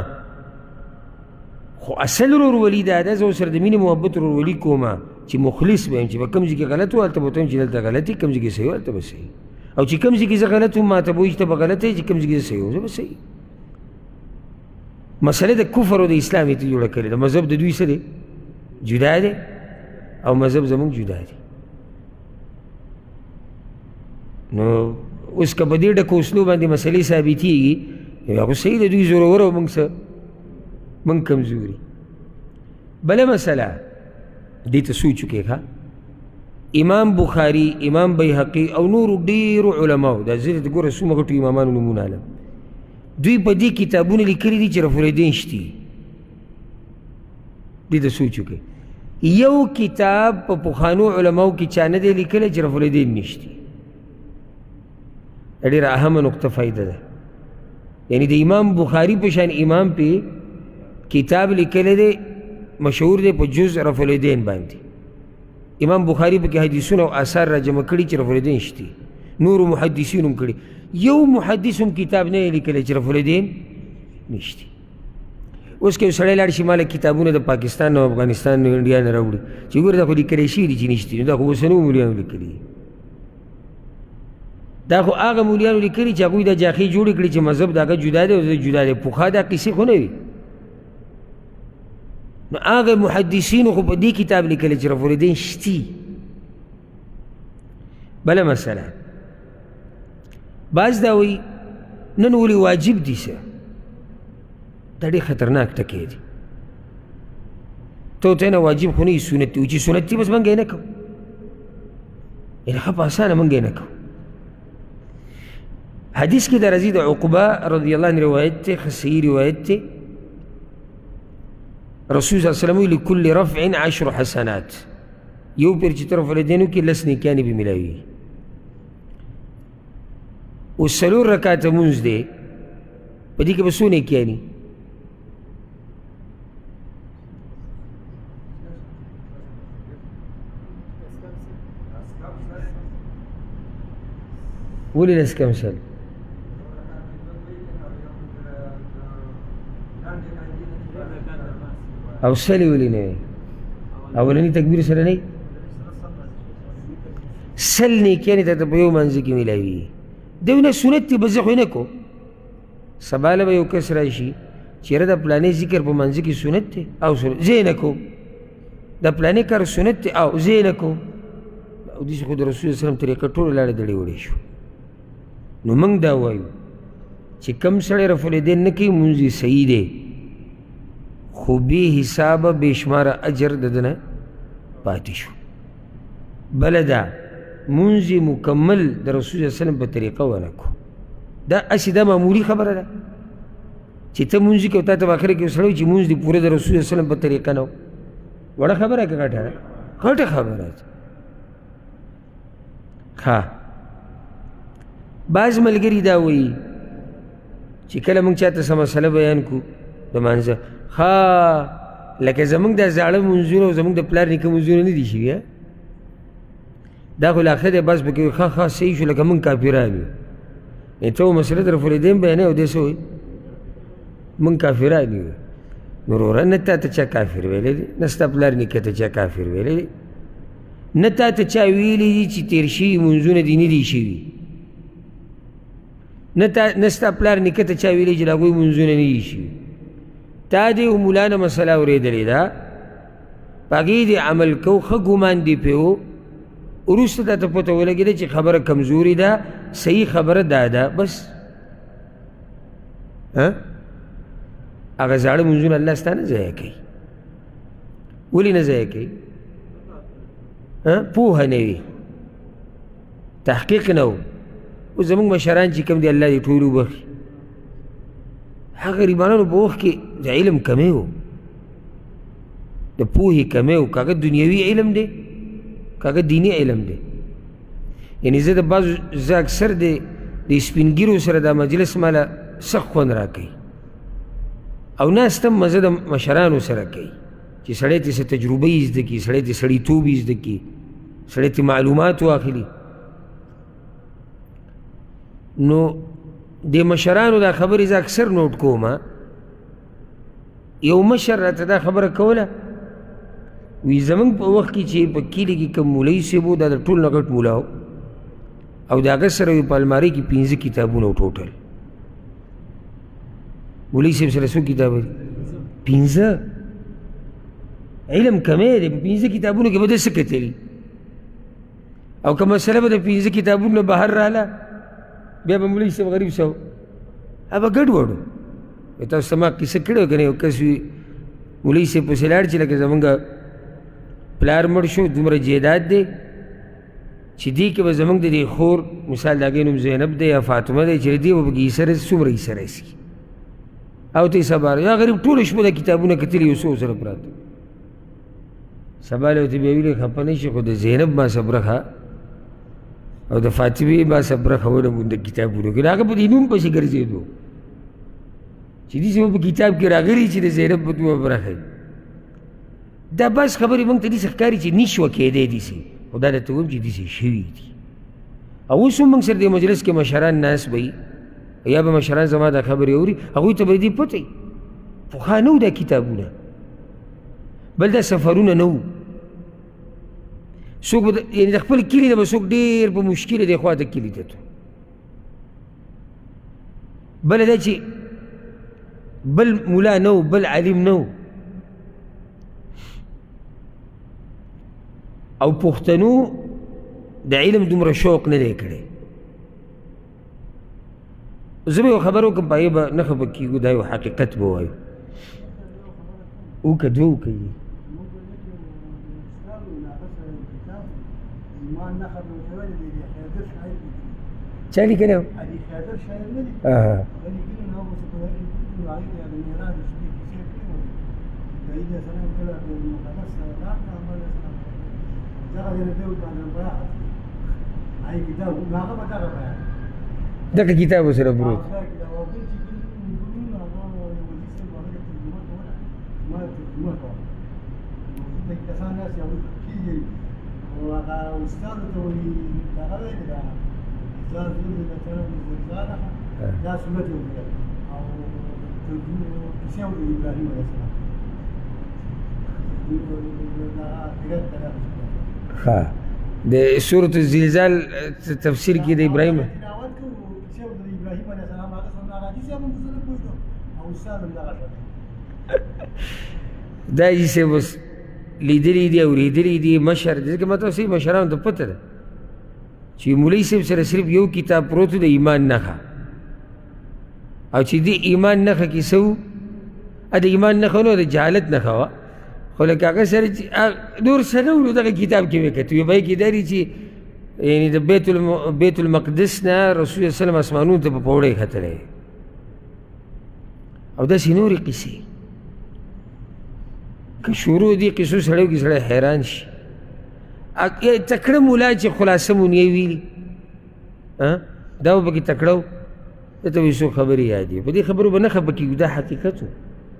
خو اصل رورولي دا ده، زه ورسره د مینې محبت رورولي کومه چې مخلص به یم، چې به کوم ځای کې غلط و هلته به ورته وایم چې دلته غلط وي، کوم ځای کې صحیح و هلته به صحیح، او چې کوم ځای کې زه غلط وم ما ته به وایي چې ته به غلط یې، چې کوم ځای کې زه صحیح وم زه به صحیح. مسله د کفر او د اسلام یې ته جوړه کړې ده، مذهب د دوی څه دی؟ جدا دی، او مذهب زموږ جدا دی. نو اوس که په دې ډکو اصلو باندې مسلې ثابتېږي نو هغه صحیح ده، دوی زورور او موږ څه موږ کمزوري. بله مسله دې ته سوچ وکړئ ښه، امام بخاري، امام بیهقي او نورو ډېرو علماو، دا زه د ګوره څومره غټو امامانو نومونه علم، دوی په دې کتابونه لیکلي دي چې رفع الیدین شتي. دې ته سوچ وکړئ، یو کتاب په پخوانو علماو کې چا نه دی لیکلی چې رفع الیدین نشتي. دا ډېره اهمه نقطه فایده ده. یعنی د امام بخاري په شان امام پې کتاب لیکلی دی، مشهور دی په جز رفع الیدین باندې. امام بخاري پکې حدیثونه او آثار را جمع کړي چې رفع الیدین شتي، نورو محدثینو هم کړي. یو محدث هم کتاب نه لیکلی چې رفع الیدین نشتي. اوس که یو سړی لاړ شي ماله کتابونه د پاکستان او افغانستان او انډیا نه راوړي چې ګوره دا خو لیکلی شوي دي چې نشتي، نو دا خو اوسنیو مولیانو لیکلي دي. دا خو هغه مولیانو لیکلي چې هغوی دا جاخې جوړې کړي چې مذهب د هغه جدا دی او د جدا دی. پخوا دا قصې خو نه وي. نو هغه محدثینو خو په دې کتاب لیکلی چې رفع الیدین شتي. بله مسله، بعض دا وایي نن ولې واجب دي څه؟ دا ډېر خطرناک ټکی دی. ته ورته نه واجب خو نه وي، سنت دی. چې سنت دی بس موږ یې نه کوو، یعنې ښه په اسانه موږ یې نه کوو. حدیث کې د راځي د عقبه رضی الله عنه روایت دی، ښه صحیح روایت دی. رسول صلی الله علیه وسلم وایي لکل رفع عشر حسنات، یو پیر چې ته رفع الیدین وکړې لس نیکیانې به میلاوي. اوس څلور رکعته مونځ دی، په دې کې به څو نیکیانې؟ ولې لس کم شل؟ او سلې ولې نه وي؟ اولني تکبیر سره نه وي؟ سل نیکیانې ته په یو منځ کې میلاوي. دوی نه سنت دی، بس زه خو یې نه کوم. سبا له به یو کس راشي چې یاره د پلانې ذکر په منځ کې سنت دی او سنت زه یې نه کوم، د پلانې کار سنت دی او زه یې نه کوم. او داسې خو د رسول صلی وسلم طریقه ټوله لاړې دړې وړې شو. نو موږ دا وایو چې کم سړی رفع الیدین نه کوي مونځ یې صحیح دی، خو بې حسابه بې شماره اجر د ده نه پاتې شو. بله دا مونځ یې مکمل د رسول صلی وسلم په طریقه ونه کړو. دا هسې دا معمولي خبره ده چې ته مونځ کوې او تا ته په اخره کې یو سړی وي چې مونځ دې پوره د رسول صلی وسلم په طریقه نه و. وړه خبره که غټه ده؟ غټه خبره ده. ښه، بعض ملګري دا وایي چې کله موږ چاته څه مسله بیان کړو د مانځه، ښه لکه زموږ دا زاړه مونځونه او زموږ د پلار نیکه مونځونه نه دي شوي، دا خو لا ښه دی، بس پکې ښه ښه صحیح شو لکه موږ کافران یو. ته و مسله د رفع الیدین بیانوې او دی څه وایي؟ موږ کافران یو. نو وروره نه تا ته چا کافر ویلی دی، نه ستا پلار نیکه ته چا کافر ویلی دی، نه تا ته چا ویلی دي چې تېر شوي مونځونه دي نه دي شوي، نه ستا پلار نیکه ته چا ویلی چې د هغوی مونځونه نه دي شوي. تا دې مولانا مسله اورېدلې ده، په هغې دې عمل کو، ښه ګمان دې پرې و، وروسته تا ته پته ولګېده چې خبره کمزوري ده، صحیح خبره دا ده، بس هغه زاړه مونځونه الله ستا نه ضایع کوي. ولې نه ضایع کوي؟ پوهه نه وي، تحقیق نه و. اوس زموږ مشران چې کوم دي الله دې ټول وبخي، هغه غریبانانو په وخت کې د علم کمی و، د پوهې کمی و، که هغه دنیوي علم دی که هغه دیني علم دی. یعنې زه د بعضو زه اکثر د د سپین ګیرو سره دا مجلس ماله سخت خوند راکوي، او ناست هم مزه د مشرانو سره کوي چې سړی ترې څه تجربه یې زده کړي، سړی ترې سړیتوب یې زده کړي، سړی ترې معلومات واخلي. نو د مشرانو دا خبرې زه اکثر نوټ کوم. یو مشر راته دا خبره کوله، وی زموږ په وخت کې چې په کلي کې کوم مولوي صاحب و، دا د ټول نه غټ مولا و، او د هغه سره وي په المارۍ کې پنځه کتابونه و ټوټل. مولوي صاحب سره څو کتابه دي؟ پنځه. علم کمی دی، په پنځه کتابونو کې به ده څه کتلي؟ او که مسله به د پنځه کتابونو نه بهر راله، بیا به مولوي صاحب غریب څه و؟ هغه به ګډوډ و. تاسو ته ما کیسه کړې وه که نه؟ یو کس وي مولوي صاحب پسې لاړ چې لکه زمونږ پلار مړ شو، دومره جیداد دی، چې دې کې به زموږ د دې خور مثال د هغې نوم زینب دی یا فاطمه دی چې دې به پکې حصه رسي څومره حصه رسي او ته یې سبا یا غریب ټوله شپه د کتابونه کتلي یو څو سره پراته سبا له ورته بیا ویلې خفه نه شي خو د زینب ما صبرخه او د فاطمې ما صبرخه ونه د کتابونو کې هغه په دې نوم پسې ګرځېدو چې دې زموږ په کتاب کې راغلي چې د زینب په دوه برخه دا بس خبرې موږ ته داسې ښکاري چې نشوه کېدی داسې خو دا درته وایم چې داسې شوي دي او اوس هم موږ سره دې مجلس کې مشران ناست به وي یا به مشران زما دا خبرې اوري هغوی ته به دې پته وي پخوا نه وو دا کتابونه بل دا سفرونه نه وو څوک به یعنې د خپل کلي نه به څوک ډېر په مشکله دې خوا ته کلي ته تلو بله دا چې بل ملا نه و بل عالم نه و او پښتنو د علم دومره شوق نه دی کړی زه به یو خبر وکړم په هغې به نه خفه کېږو دا یو حقیقت به ووایو وکړه دوه وکړي چا لیکلی و دغه کتاب ورسره پروت ها د سورة الزلزال تفسیر کې د ابراهیم دا یې چې بس لیدلی دي اورېدلی دي مشر ځکه ما تاسو مشرانو ته پته ده چې مولوي صاحب سره صرف یو کتاب پروت د ایمان نښه او چې د ایمان نښه کې څه وو د ایمان نښه نو د جهالت نښه وه خو لکه هغه سره چې نور څه نه وو دغه کتاب کې مې کتو یو به یې کېدای چې یعنې د بیت المقدس نه رسول الله وسلم اسمانونو ته په پوړۍ ختلی او داسې نورې قصې که شروع دي قصو سړی وکړي سړی حیران شي تکړه مولا چې خلاصه مونږ یې ویلي دا به پکې تکړه و دته به څو خبرې یادې په دې خبرو به نه خفه کېږو دا حقیقت و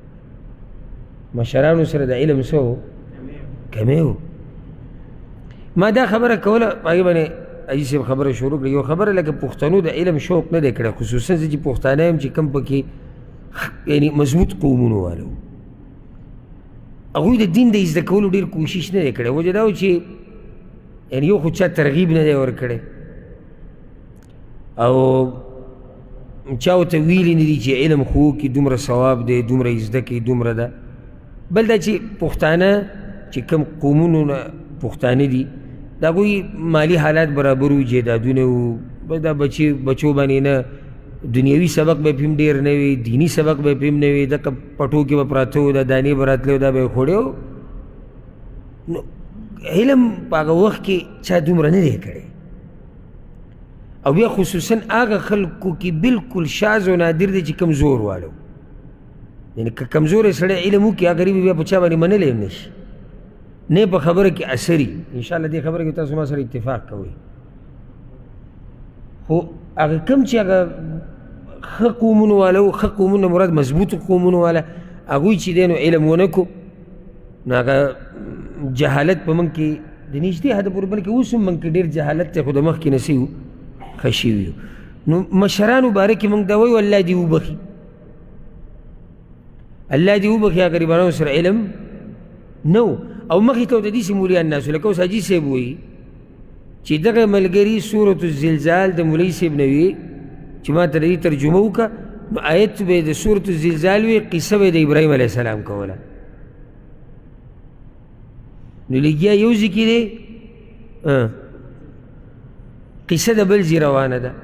مشرانو سره د علم څه و کمی و ما دا خبره کوله په هغې باندې حاجي صاحب خبره شروع کړه یو خبره لکه پښتنو د علم شوق نه دی کړی خصوصا زه چې پښتانه یم چې کوم پکې یعنې مضبوط قومونو والا وو هغوی د دین د زده کولو ډېر کوشش نه دی کړی وجه دا و چې یعنې یو خو چا ترغیب نه دی ورکړی او چا ورته ویلي نه دي چې علم خو وکړي دومره ثواب دی دومره یې زده کړي دومره ده بل دا چې پښتانه چې کوم قومونو نه پښتانه دي د هغوی مالي حالات برابر وو جایدادونه وو دا بچي بچو باندې نه دنیوي سبق به پې هم ډېر نه وي دیني سبق به پې هم نه وي دغه پټو کې به پراته وو دا دانې به راتلی دا به یې خوړی وو نو علم په هغه وخت کې چا دومره نه دی کړی او بیا خصوصا هغه خلکو کې بلکل شاذ و نادر دی چې کمزور واله یعنې که کمزوری سړی علم وکړي هغه غریب بیا په چا باندې منلی هم نه شي نه په خبره کې اثري انشاءالله دې خبره کې تاسو ما سره اتفاق کوئ خو هغه کوم چې هغه ښه قومونو والا و ښه قومونه مراد مضبوطو قومونو والا هغوی چې دی نو علم ونه کړو نو هغه جهالت په موږ کې د نږدې حده پورې بلکې اوس هم موږ کې ډېر جهالت دی خو د مخکې نه څه ښه شوي یو نو مشرانو باره کې موږ دا وایو الله دې وبخي الله دې وبخي هغه غریبانو سره علم نه و او مخکې ته د داسې مولیان ناستو لکه اوس حاجي صاحب وایي چې دغه ملګري سورة الزلزال د مولوي صاحب نه وي چې ما ته د دې ترجمه وکړه نو آیت به د سورة الزلزال وي قصه به د ابراهیم علیه السلام کوله نو لګیا یو ځای کې دی قصه د بل ځای روانه ده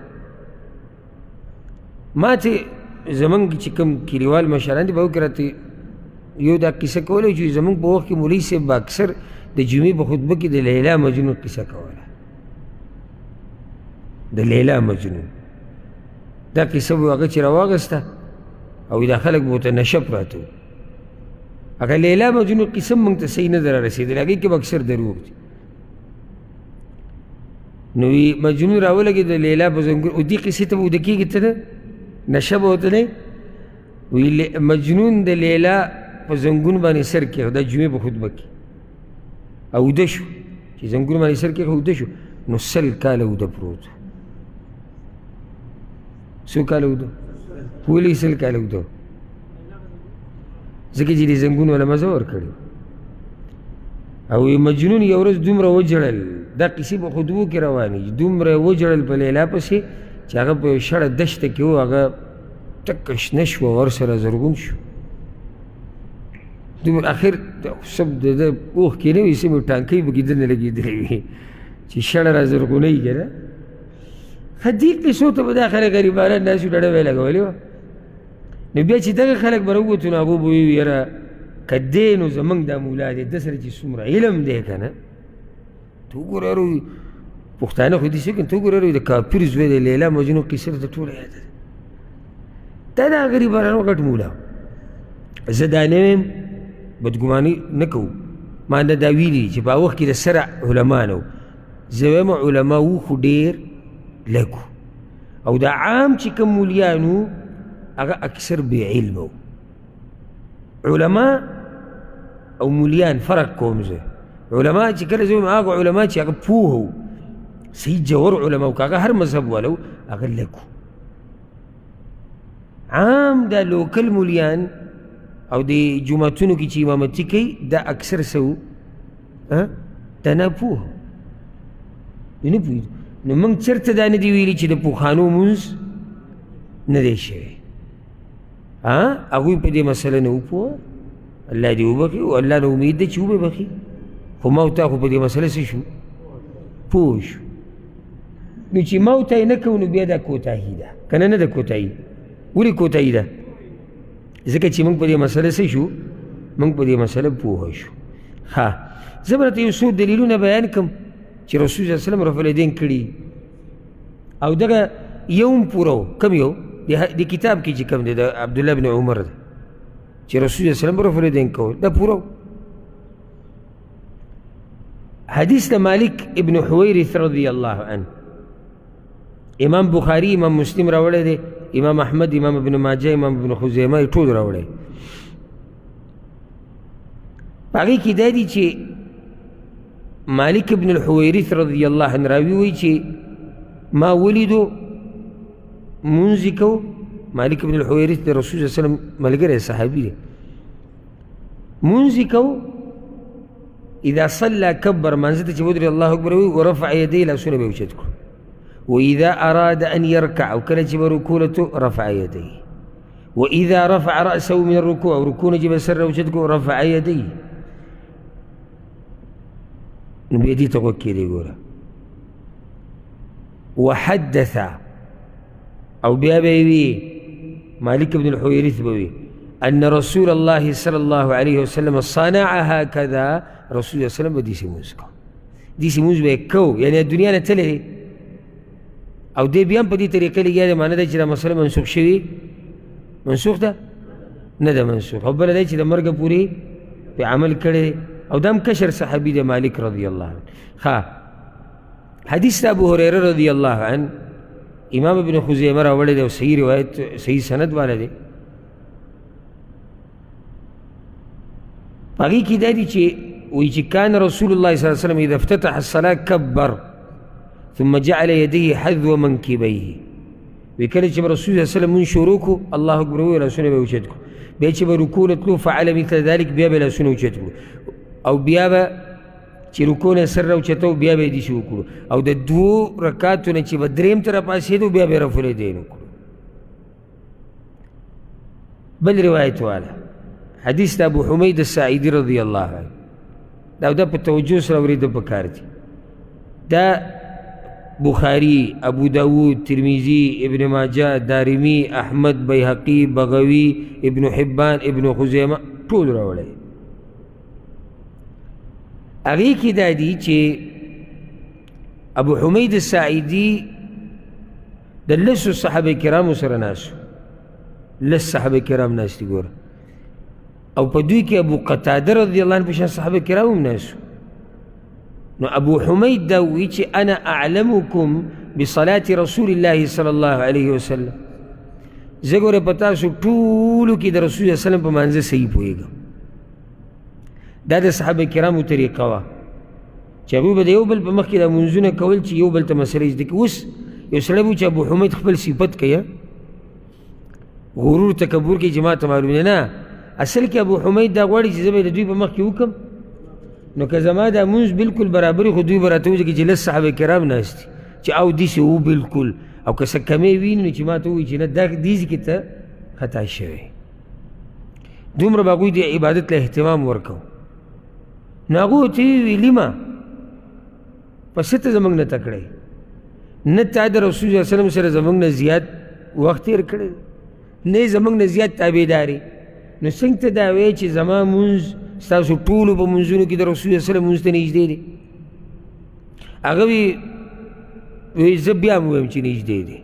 ما ته زمونږ چې کوم کلیوال مشران دي به وکړي راته یو دا قصه کوله چې زمونږ په وخت کې مولوي صاحب به اکثر د جمعې په خطبه کې د لیلا مجنون قصه کوله د لیلا مجنون دا قصه به هغه چې راواغسته او دا خلک به ورته نشه پراته وو هغه لیلا مجنون قصه موږ ته صحیح نه ده رارسېدلې هغې کې به اکثر دروغ دي نو وی مجنون راولګېد د لیلا په زنګون او دې قصې ته به وده کېږي ته نه نشه به ورته نه وی مجنون د لیلا په زنګون باندې سر کېښود دا جمعې په خطبه کې او وده شو چې زنګون باندې سر کېښود وده شو نو سل کاله وده پروت و څو کاله وده ولې سل کاله وده ځکه چې دې زنګون والا مزه ورکړی او مجنون یو ورځ دومره وجړل دا قصې په خطبو کې روانې دي دومره وجړل په لیلا پسې چې هغه په یو شړه دشته کې و هغه ټکه شنه شوه ورسره زرغون شو دومره اخر سب د ده اوښ کې نه وي سمې ټانکۍ به کې دننه لګېدلې وي چې شړه را زرغونوي که نه ښه دې قصو ته به دا خلک غریبانان ناست وو ډډه به یې لګولې وه نو بیا چې دغه خلک به راووتو نو هغو به ویل یاره که دی نو زمونږ دا مولا دی ده سره چې څومره علم دی که نه ته وګوره یاره پښتانه خو داسې کوي ته وګوره یاره د کافر زوی د لیلا مجنون قصه ته ټوله یاده ده دا د غریبانو غټ مولا زه دا نه ویم بدګماني نه کوو ما نه دا ویلي چې په هغه وخت کې د سره علما نه وو زه وایم علما وو خو ډېر لږ او دا عام چې کوم مولیان وو هغه اکثر بې علمه وو علما او مولیان فرق کوم زه علما چې کله زه وایم هغه علما چې هغه پوه وو صحیح جوهر علما وو که هغه هر مذهب والا وو هغه لږ وو عام دا لوکل مولیان او د جوماتونو کې چې امامتي کوي دا اکثر څه وو دا ناپوه نو نه پوهېدو نو موږ چېرته دا نه دي ویلي چې د پوخانو مونځ نه دی شوی هغوی په دې مسله نه وپوهه الله دې وبخي او الله نه امید ده چې وبې بخي خو ما او تا خو په دې مسله څه شو پوه شو نو چې ما او تا یې نه کوو نو بیا دا کوتاهي ده که نه نه ده کوتاهي ولې کوتاهي ده ځکه چې موږ په دې مسله څه شو موږ په دې مسله پوه شو ها زه به درته یو څو دلیلونه بیان کړم چې رسول صلی الله علیه وسلم رفع الیدین کړي او دغه یو هم پوره و کوم یو د کتاب کې چې کوم دی د عبدالله بن عمر دی چې رسول صلی الله علیه وسلم رفع الیدین کول دا پوره و حدیث د مالک ابن حویرث رضی الله عنه امام بخاری امام مسلم راوړی دی امام احمد امام ابن ماجه امام ابن خزیمه یې ټول راوړی په هغې کې دا دي چې مالک ابن الحویرث رضی الله عنه راوي وایي چې ما ولیدو مونځ یې کوو مالک ابن الحویرث د رسول صلی الله علیه وسلم ملګری صحابي دی مونځ یې کوو اذا صلى كبر مانځه ته چې ودرې الله اکبر وایي ورفع یدی لاسونه به یې اوچت کړو وإذا أراد أن يركع أو كان جب ركوعته رفع يديه وإذا رفع رأسه من الركوع ركوع جب سر وجهه رفع يديه نبي دي توكل يقول وحدث أو بأبي مالك بن الحويرث بوي أن رسول الله صلى الله عليه وسلم صنع هكذا رسول الله صلى الله عليه وسلم بدي سيموز دي سيموز بيكو يعني الدنيا نتلي او دې بیا هم په دې طریقې لګیا دی معنی ده چې دا مسله منسوخ شوي منسوخ ده نه ده منسوخ او بله دی چې د مرګه پورې پې عمل کړی دی او دا هم کشر صحابي دی مالک رضی الله عنه ښه حدیث د ابو هریره رضی الله عنه امام ابن خزیمه راوړی دی او صحیح روایت صحیح سند والا دی په هغې کې دا دي چې وایي چې کان رسول الله صلی الله علیه وسلم اذا افتتح الصلاه کبر ثم جعل يديه حذو منكبيه وکله چې رسول الله صلی الله علیه وسلم من شروع کو الله اکبر وی لاسونه به اوچت کو بیا چې به رکوع تلو فعل مثل ذلك بیا به لاسونه اوچت کو او بیا به چې رکوع نه سر اوچتو بیا به دې شو کړو او د دوو رکعاتو نه چې به دریم طرف پاسېدو بیا به رفع الیدین وکړو بل روایت والا حدیث د ابو حمید الساعدي رضی الله عنه دا دا په توجه سره اورېده پکار دي دا بخاری ابو داود ترمذی ابن ماجه دارمی احمد بیهقی بغوی ابن حبان ابن خزیمه ټول راوړی هغې کې دا دي چې ابو حمید الساعدي د لسو صحابه کرامو سره ناسو، لس صحابه کرام ناس دي ګوره، او په دوی کې ابو قتاده رضی الله عنه په شان صحابه کرام هم ناسو. نو ابو حمید دا وایي چې انا اعلمکم بصلاة رسول الله صلی الله علیه وسلم، زه ګوره په تاسو ټولو کې د رسول الله وسلم په مانځه صحیح پوهېږم. دا د صحابه کرامو طریقه وه چې هغوی به د یو بل په مخ کې دا منځونه کول چې یو بل ته مسلې زده کړي. اوس یو سړی به چې ابو حمید خپل صفت کوي، غرور تکبر کې چې ما ته معلوم دی، نه اصل کې ابو حمید دا غواړي چې زه به د دوی په مخ کې وکړم، نو که زما دا مونځ بالکل برابر وي خو دوی به راته وځي چې لس صحابه کرام ناست دي چې او داسې و بالکل، او که څه کمې وي نو چې ما ته ووایي چې نه دا دې ځکې ته خطا شوی. دومره به هغوی د عبادت له اهتمام ورکوو. نو هغو ورته ویلي ما په څه ته زموږ نه تکړی، نه تا د رسول الله وسلم سره زموږ نه زیات وخت تېر کړی، نه یې زموږ نه زیات تابعداري، نو څنګه ته دا وایې چې زما مونځ ستاسو ټولو په مونځونو کې د رسول الله وسلم مونځ ته نږدې دی؟ هغه وی زه بیا هم ووایم چې نږدې دی.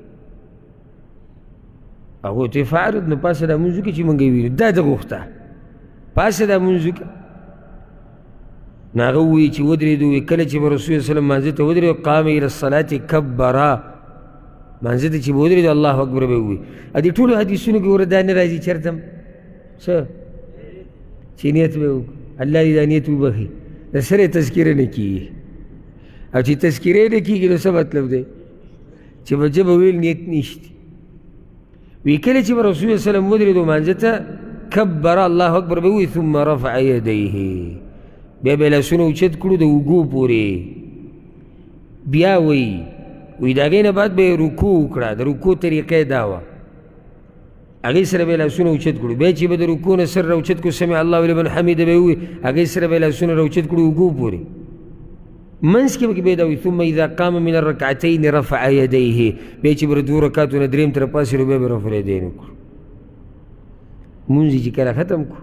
هغه ورته فعرض، نو پاسه دا مونځ وکړه چې مونږ یې وینو، دا ده غوښته پاسه دا مونځ وکړه. نو هغه ووایي چې ودرېدو، وایي کله چې به رسول الله وسلم مانځه ته ودرېدو قام الی الصلاة کبرا، مانځه ته چې به ودرېدو الله اکبر به ووایي. ا دې ټولو حدیثونو کې ګوره دا نه راځي چېرته هم څه چې نیت به وکړو، الله دې دا نیت وبخي، د سره یې تذکیره نه کېږي، او چې تذکیره یې نه کېږي نو څه مطلب دی چې په ژبه ویل نیت نشته. وی کله چې به رسول الله وسلم ودرېدو مانځه ته کبر الله اکبر به ووایي ثم رفع یدیه، بیا به یې لاسونه اوچت کړو د اوږو پورې، بیا وایي وایي د هغې نه بعد به یې رکوع وکړه، د رکوع طریقه یې دا وه، هغې سره به یې لاسونه اوچت کړو، بیا چې به د رکوع نه سر راوچت کړو سمع الله لمن حمیده به یې ووایي، هغې سره به یې لاسونه راوچت کړو اوږو پورې، منځ کې به بیا دا وایي ثم اذا قام من الرکعتین رفع یدیه، بیا چې به د دوو رکعتو نه درېیم تر پاسېدو بیا به رفع الیدین وکړو. مونځ یې چې کله ختم کړو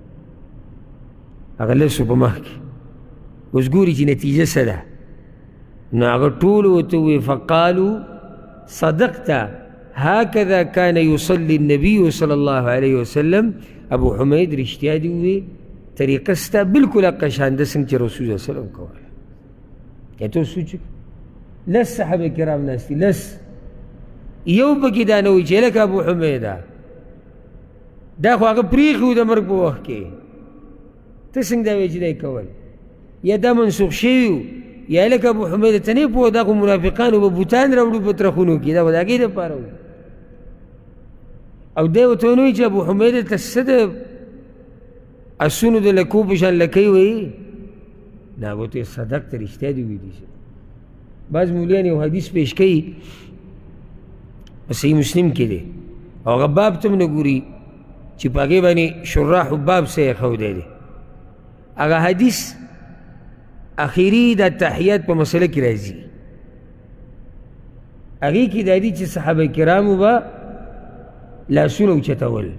هغه لسو په مخ کې اوس ګوري چې نتیجه څه ده، نو هغه ټولو ورته ووایي فقالو صدقت هكذا كان يصلي النبي صلى الله عليه وسلم، ابو حمید رښتیا دي ووایي طریقه ستا بالکل هغه شان ده څنګه چې رسول الله وسلم کوله. یا ته سوچ لس صحابه کرام ناست دي، لس یو پکې دا نه وایي چې لکه ابو حمیده دا خو هغه پرېښي وو د مرګ په وخت کې، ته څنګه دا وایي چې دا یې کول، یا دا منسوخ شوي وو، یا لکه ابو حمیده ته نه یې پوه دا خو منافقانو به بوتان راوړو په ترخونو کې، دا به د هغې دپاره وو. او دی ورته ونه وایي چې ابو حمیده ته څه د اسونو د لکو په شان لکۍ وایي، نه هغه ورته صدقته رښتیا دي ویلي شي. بعض مولیان یو حدیث پیش کوي په صحیح مسلم کې دی، او هغه باب ته هم نه ګوري چې په هغې باندې شراحو باب څه یې ښودی دی. هغه حدیث اخیری د تحیات په مسله کې راځي، هغې کې دا دي چې صحابه کرامو به لاسونه اوچتول،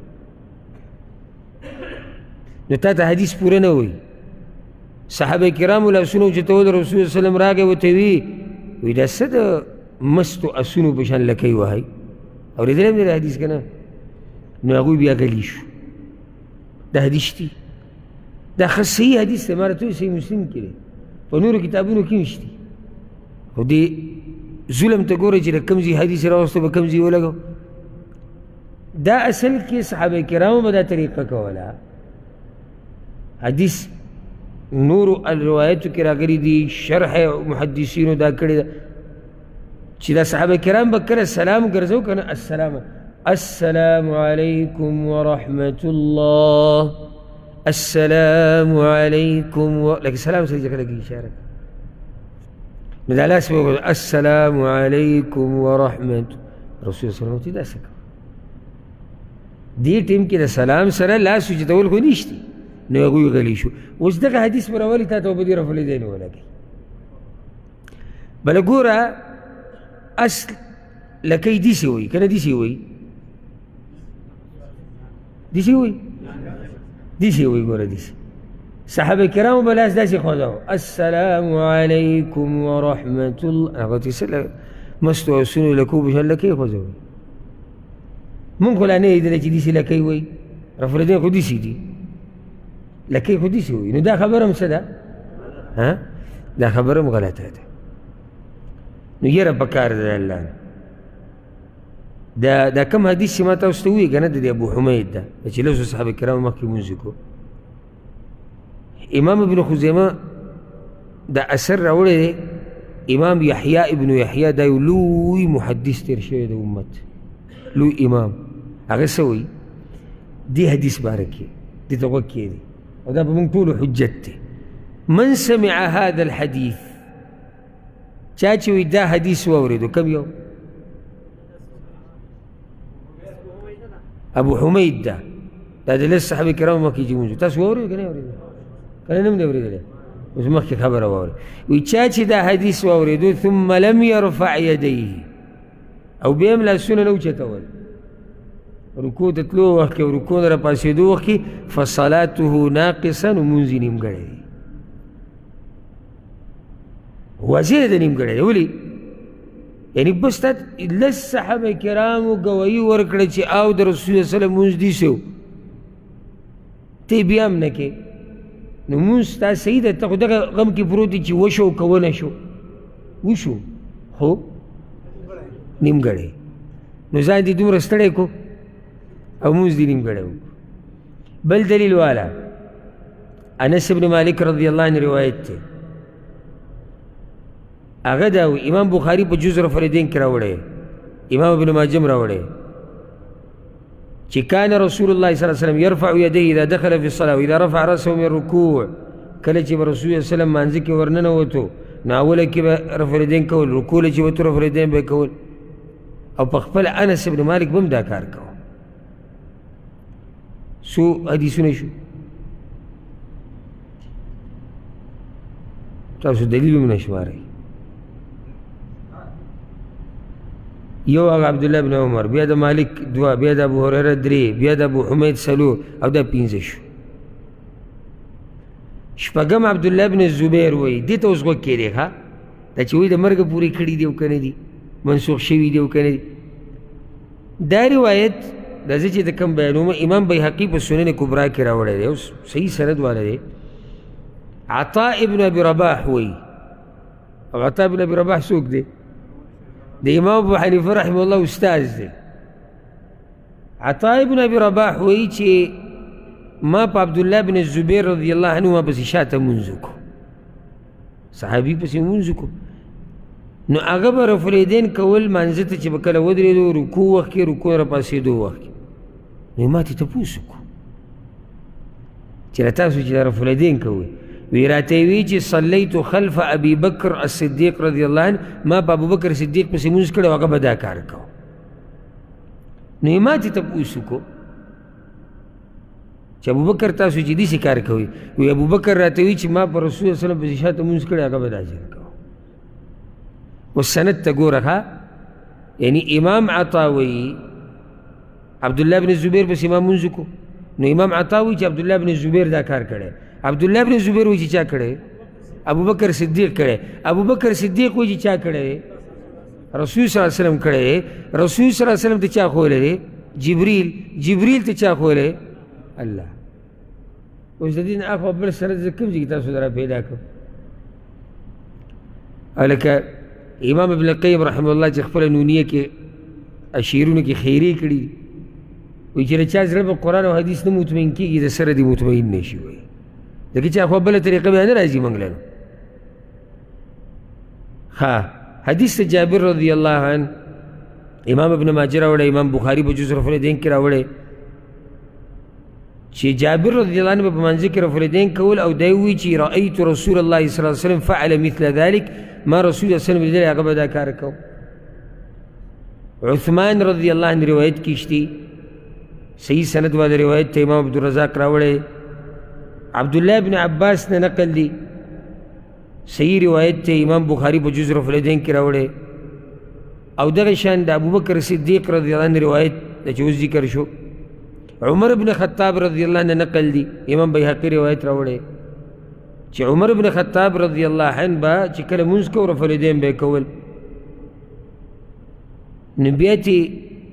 نو تا ته حدیث پوره نه وایي، صحابه کرامو لاسونه اوچتول، رسول الله وسلم راغی ورته وي وایي دا څه د مستو اسونو په شان لکۍ وهئ، اورېدلی هم دی دا حدیث که نه؟ نو هغوی بیا غلي شو، دا حدیث دی، دا ښه صحیح حدیث دی، ما راته وایي صحیح مسلم کې دی، په نورو کتابونو کې هم شته، خو دې ظلم ته ګوره چې د کوم ځای حدیث راوسته به کوم ځای ولګو. دا اصل کې صحابه کرامو به دا طریقه کوله. حدیث نورو الروایتو کې راغلي دي، شرح محدثینو دا کړې ده چې دا صحابه کرام به کله سلام ګرځو که نه، السلام السلام علیکم ورحمة الله، السلام علیکم و... لکه سلام سره چې کله کې اشاره نو دا لاس به وکړو السلام علیکم ورحمة، رسول صلی الله علیه وسلم داسې کوه. دې ټیم کې د سلام سره لاس اوچتول خو نشته، نو هغوی غلی شو. اوس دغه حدیث به راولي تا ته به دې رفع الیدین ولګي. بله ګوره اصل لکۍ داسې وایي که نه داسې وایي، داسې وایي داسې وایي ګوره داسې صحابه کرامو به لاس داسې خوځاو السلام علیکم ورحمة الله، هغه ته څه مستو او سنو لکو بشان لکی خوزو من خلا نه ایدل چې دیسی لکی وی رفردین خو دیسی دی لکی خو دیسی وی نو دا خبرم څه ده ها دا خبرم غلطه ده نو یره پکار ده الله دا دا کم حدیث چې ما تاسو ته ووایي که نه د ابو حمید ده چې لسو صحابه کرامو مخکې مونځ وکړو امام ابن خزیمه دا اثر راوړی دی امام یحیی ابن یحیی دا یو لوی محدث تیر شوی د امت لوی امام هغه څه وایي دې حدیث باره کې دې ته غوږ کښېږدي او دا به موږ ټولو حجت دی من سمع هذا الحديث چا چې وایي دا حدیث واورېدو کوم یو ابو حمید ده دا د لس صحابه کرامو مخکې چې مونځ تاسو واورېدو که نه اورېدو که نه هم دې اورېدلی اوس مخکې خبره واورئ وایي چا چې دا حدیث واورېدو ثم لم يرفع یدیه او بیا هم لاسونه نه اوچتول رکوع ته تلو وخت کې او رکوع نه راپاڅېدو وخت کې فصلاته ناقصه نو مونځ یې نیمګړی دی واضح د نیمګړی دی ولې یعنی بس تا لس صحابه کرامو ګواهي ورکړه چې او د رسول الله سلم مونځ داسې و ته بیا هم نه کې نو مونځ ستا صحیح ده ته خو دغه غم کې پروت دی چې وشو که ونه شو وشو خو نیمګړی نو ځان دې دومره ستړی کو او مونځ دې نیمګړی وکړو بل دلیل والا انس بن مالک رضی الله عنه روایت دی هغه دا وي امام بخاري په جز الفریدین کې راوړی امام ابن ماجه راوړی چې کان رسول الله صلی الله علیه وسلم يرفع يديه اذا دخل في الصلاه واذا رفع راسه من الركوع کله چې رسول الله صلی الله علیه وسلم مانځه کې ورننوتو نو اوله کې به رفریدین کول رکوع چې به رفریدین به کول او په خپل انس ابن مالک هم دا کار کوه سو حدیثونه شو تاسو دلیل هم نه شمارئ یو هغه عبدالله بن عمر بیا د مالک دوه بیا د ابو هریره درې بیا د ابو حمید څلور او دا پنځه شو شپږم عبدالله بن زبیر وایي دې ته اوس غوږ کېدی ښه دا چې وایي د مرګه پورې کړي دي او که نه دي منسوخ شوي دي او که نه دي دا روایت دا زه چې د کوم بیانوم امام بیهقي په سنن کبرا کې راوړی دی اوس صحیح سند والا دی عطا ابن ابي رباح وایي او عطا ابن ابي رباح څوک دی د امام ابو حنیفه رحمه الله استاذ دی عطا ابن ابي رباح وایي چې ما په عبدالله بن زبیر رضی الله عنه ما پسې شاته مونځ وکړو صحابي پسې مونځ وکړو نو هغه به رفلیدین کول مانځه ته چې به کله ودرېدو رکوع وخت کې رکوع راپاڅېدو وخت کې نو یې ما ترې تپوس وکړو چې له تاسو چې دا رفلیدین کوئ وی راته وی چې صلیتو خلف ابي بکر الصدیق رضی الله عنه ما په ابوبکر صدیق پسې مونځ کړی هغه به دا کار کوو نو یې ما ترې تپوس وکړو چې ابوبکر تاسو چې داسې کار کوئ وی ابوبکر راته وی چې ما په رسول الله صلی الله علیه وسلم پسې شاته مونځ کړی هغه به داسې کوو اوس سند ته ګوره ښه یعنی امام عطا وایي عبدالله بن زبیر پسې ما مونځ وکړو نو امام عطا وایي چې عبدالله بن زبیر دا کار کړی عبدالله بن زبیر وایي چې چا کړی ابوبکر صدیق کړی ابوبکر صدیق وایي چې چا کړی رسول صلی الله علیه وسلم کړی رسول صلی الله علیه وسلم ته چا ښوولی دی جبریل جبریل ته چا ښوولی الله اوس د دې نه اخوا بل سند زه کوم ځای کې تاسو را پیدا کړم او لکه امام ابن القیم رحمه الله چې خپله نونیه کې اشیرونو کې خیرې کړي دي وایي چې د چا زړه په قرآن او حدیث نه مطمئن کېږي د سره دې مطمئن نه شي وایي ځکه چې اخوا بله طریقه بیا نه راځي موږ له نو ښه حدیث ته جابر رضی الله عنه امام ابن ماجه راوړی امام بخاري په جز رفلیدین کې راوړی چې جابر رضی الله عنه په منځ کې رفلیدین کول او دی وایي چې رأیت رسول الله صلی الله علیه وسلم فعل مثل ذلك ما رسول الله صلی الله علیه وسلم هغه به دا کار کو عثمان رضی الله عنه روایت کیشتی صحیح سند والا روایت ته امام عبدالرزاق راوړی عبدالله بن عباس نے نقل دی صحیح روایت ته امام بخاری په جز رفلیدین کې راوړی او دغه شان د ابوبکر صدیق رضی الله عنه روایت چې اوس ذکر شو عمر بن خطاب رضی الله عنه نقل دی امام بیهقي روایت راوړی چې عمر بن خطاب رضی الله عنه به چې کله مونځ کو رفلیدین به کول نو بیا ترې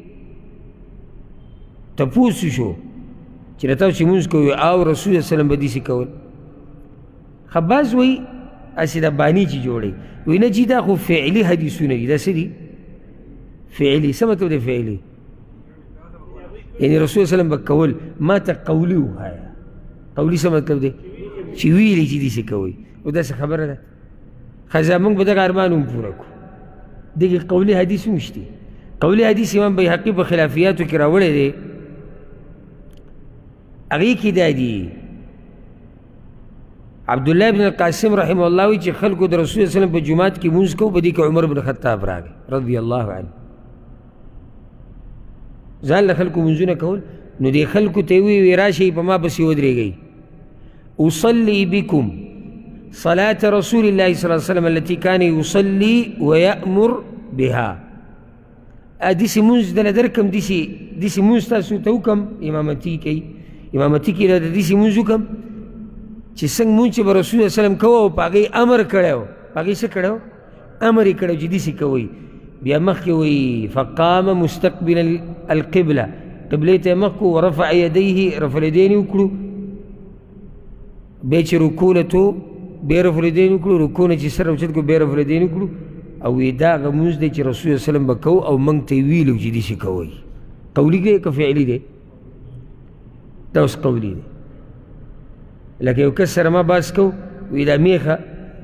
تپوس شو چې له تاسو چې مونځ کوئ او رسول الله وسلم به داسې کول. ښه بعض وایي هسې دا باني چې جوړوي وایي نه جي دا خو فعلي حدیثونه دي. دا څه دي؟ فعلي. څه مطلب دی فعلي؟ یعنې رسول الله وسلم به کول، ما ته قولي ووایه. قولي څه مطلب دی؟ چې ویلي چې داسې کوئ. او داسې خبره ده. ښه زمونږ به دغه ارمان هم پوره کړو. دغې قولي حدیث هم شته. قولي حدیث امام بیهقي په خلافیاتو کې راوړی دی. هغې کې دا دي عبدالله بن القاسم رحمه الله وایي چې خلکو د رسول الله وسلم په جومات کې مونځ کوو، په دې کې عمر بن خطاب راغی رضی الله عنه. ځان له خلکو مونځونه کول، نو دې خلکو ته یې وویل راشئ په ما پسې ودرېږئ. اصلي بكم صلاة رسول الله صلى الله عليه وسلم التي كان يصلي ويأمر بها. داسې مونځ دله درکم، داسې داسې مونځ تاسو ته وکړم، امامتي کوي، امامتي کې راته داسې مونځ وکړم چې څنګه مونځ چې به رسول الله وسلم کوه او په هغې امر کړی و. په هغې څه کړی و؟ امر یې کړی و چې داسې کوئ. بیا مخکې وایي فقام مستقبل القبله، قبلې ته یې مخ کړو، ورفع یدیه، رفع الیدین یې وکړو. بیا چې رکوع له تو بیا رفع الیدین وکړو، رکوع نه چې سر اوچت کړو بیا رفع الیدین وکړو. او وی دا هغه مونځ دی چې رسول الله وسلم به کوو او موږ ته یې ویلو چې داسې کوئ. قولي دی که فعلي دی؟ دا اوس قولي دی. لکه یو کس سره ما بحث کوو، وی دا میخه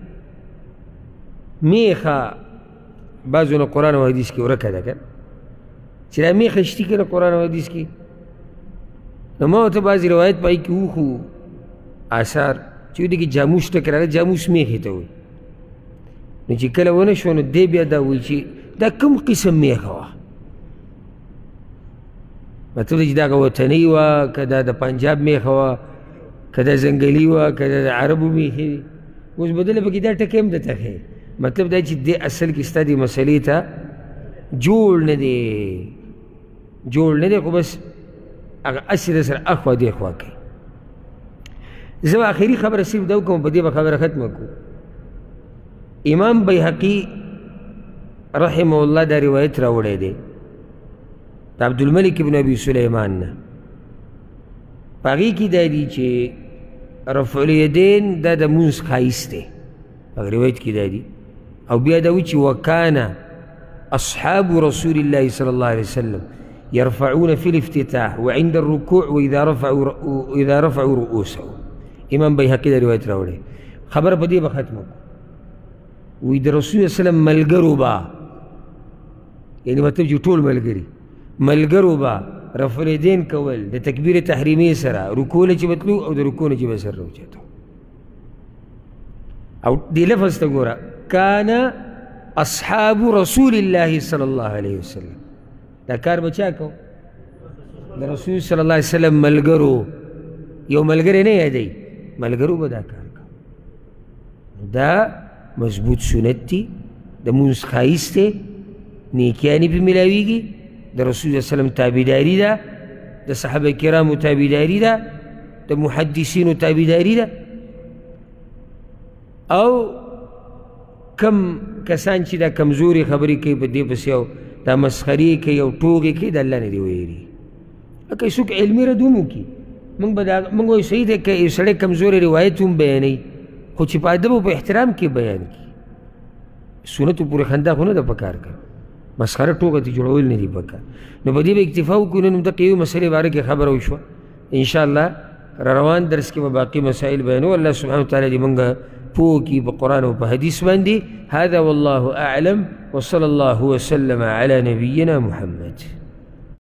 میخه بعضو نه قرآن او حدیث کې ورکه ده که چې دا میخه شتي که نه قرآن او حدیث کې. نو ما ورته بعضې روایت په هغې کې وښو آثار چې دې کې جاموس ټکې راغلی، جاموس میخې ته وایي. نو چې کله ونه شوه نو دی بیا دا وایي چې دا کوم قسم میخه وه، مطلب دی چې دا هغه وطنۍ وه که دا د پنجاب میخه وه که دا ځنګلي وه که دا د عربو میخې دي. اوس بدله پکې دا ټکی هم درته ښیي. مطلب دا چې دې اصل کې ستا دې مسلې ته جوړ نه دی، جوړ نه دی، خو بس هغه هسې در سره اخوا دې خوا کوي. زه به آخري خبره صرف دا وکړم، په دې به خبره ختمه کړو. امام بیهقي رحمه الله دا روایت راوړی دی د عبدالملک ابن ابي سلیمان نه. په هغې کې دا دي چې رفع الیدین دا د مونځ ښایست دی، هغه روایت کې دا دي. او بیا دا وایي چې وکانه اصحاب رسول الله صلی الله علیه وسلم يرفعون في الافتتاح وعند الركوع واذا رفعوا واذا رفعوا رؤوسهم. امام بیهقي دا روایت راوړی. خبره په دې به ختمه کړو. وی د رسول الله وسلم ملګرو به، یعنې مطلب چې ټول ملګري ملګرو به رفع الیدین کول د تکبیر تحریمې سره، رکوع له چې به تلو او د رکوع نه چې به سر راوچتو. او دې لفظ ته ګوره، کان اصحاب رسول الله صلی الله علیه وسلم. دا کار به چا کو؟ د رسول صلی الله علیه وسلم ملګرو. یو ملګری نه یادوي، ملګرو به دا کار کو. دا مضبوط سنت دی، د مونځ ښایست دی، نیکیانې پې میلاویږي، د رسول الله وسلم تابعداري ده، د صحابه کرامو تابعداري ده، د محدثینو تابعداري ده. او کم کسان چې دا کمزوري خبرې کوي په دې پسې او دا مسخرې کوي او ټوغې کوي، د الله نه دې ویري. که څوک علمي رد هم وکړي، موږ به دا موږ وایو صحیح دی که یو سړی کمزوري روایت هم بیانوي، خو چې په ادب او په احترام کې بیان کړي. سنتو پورې خندا خو نه ده پکار که مسخره ټوکه ترې جوړول نه دي پکار. نو په دې به اکتفا وکړو. نن همدغه یوې مسلې باره کې خبره وشوه. انشاءالله را روان درس کې به باقي مسائل بیانو. الله سبحانه وتعالی دې موږ پوه کړي په قرآن او په حدیث باندې. هذا والله اعلم وصلى الله وسلم على نبينا محمد.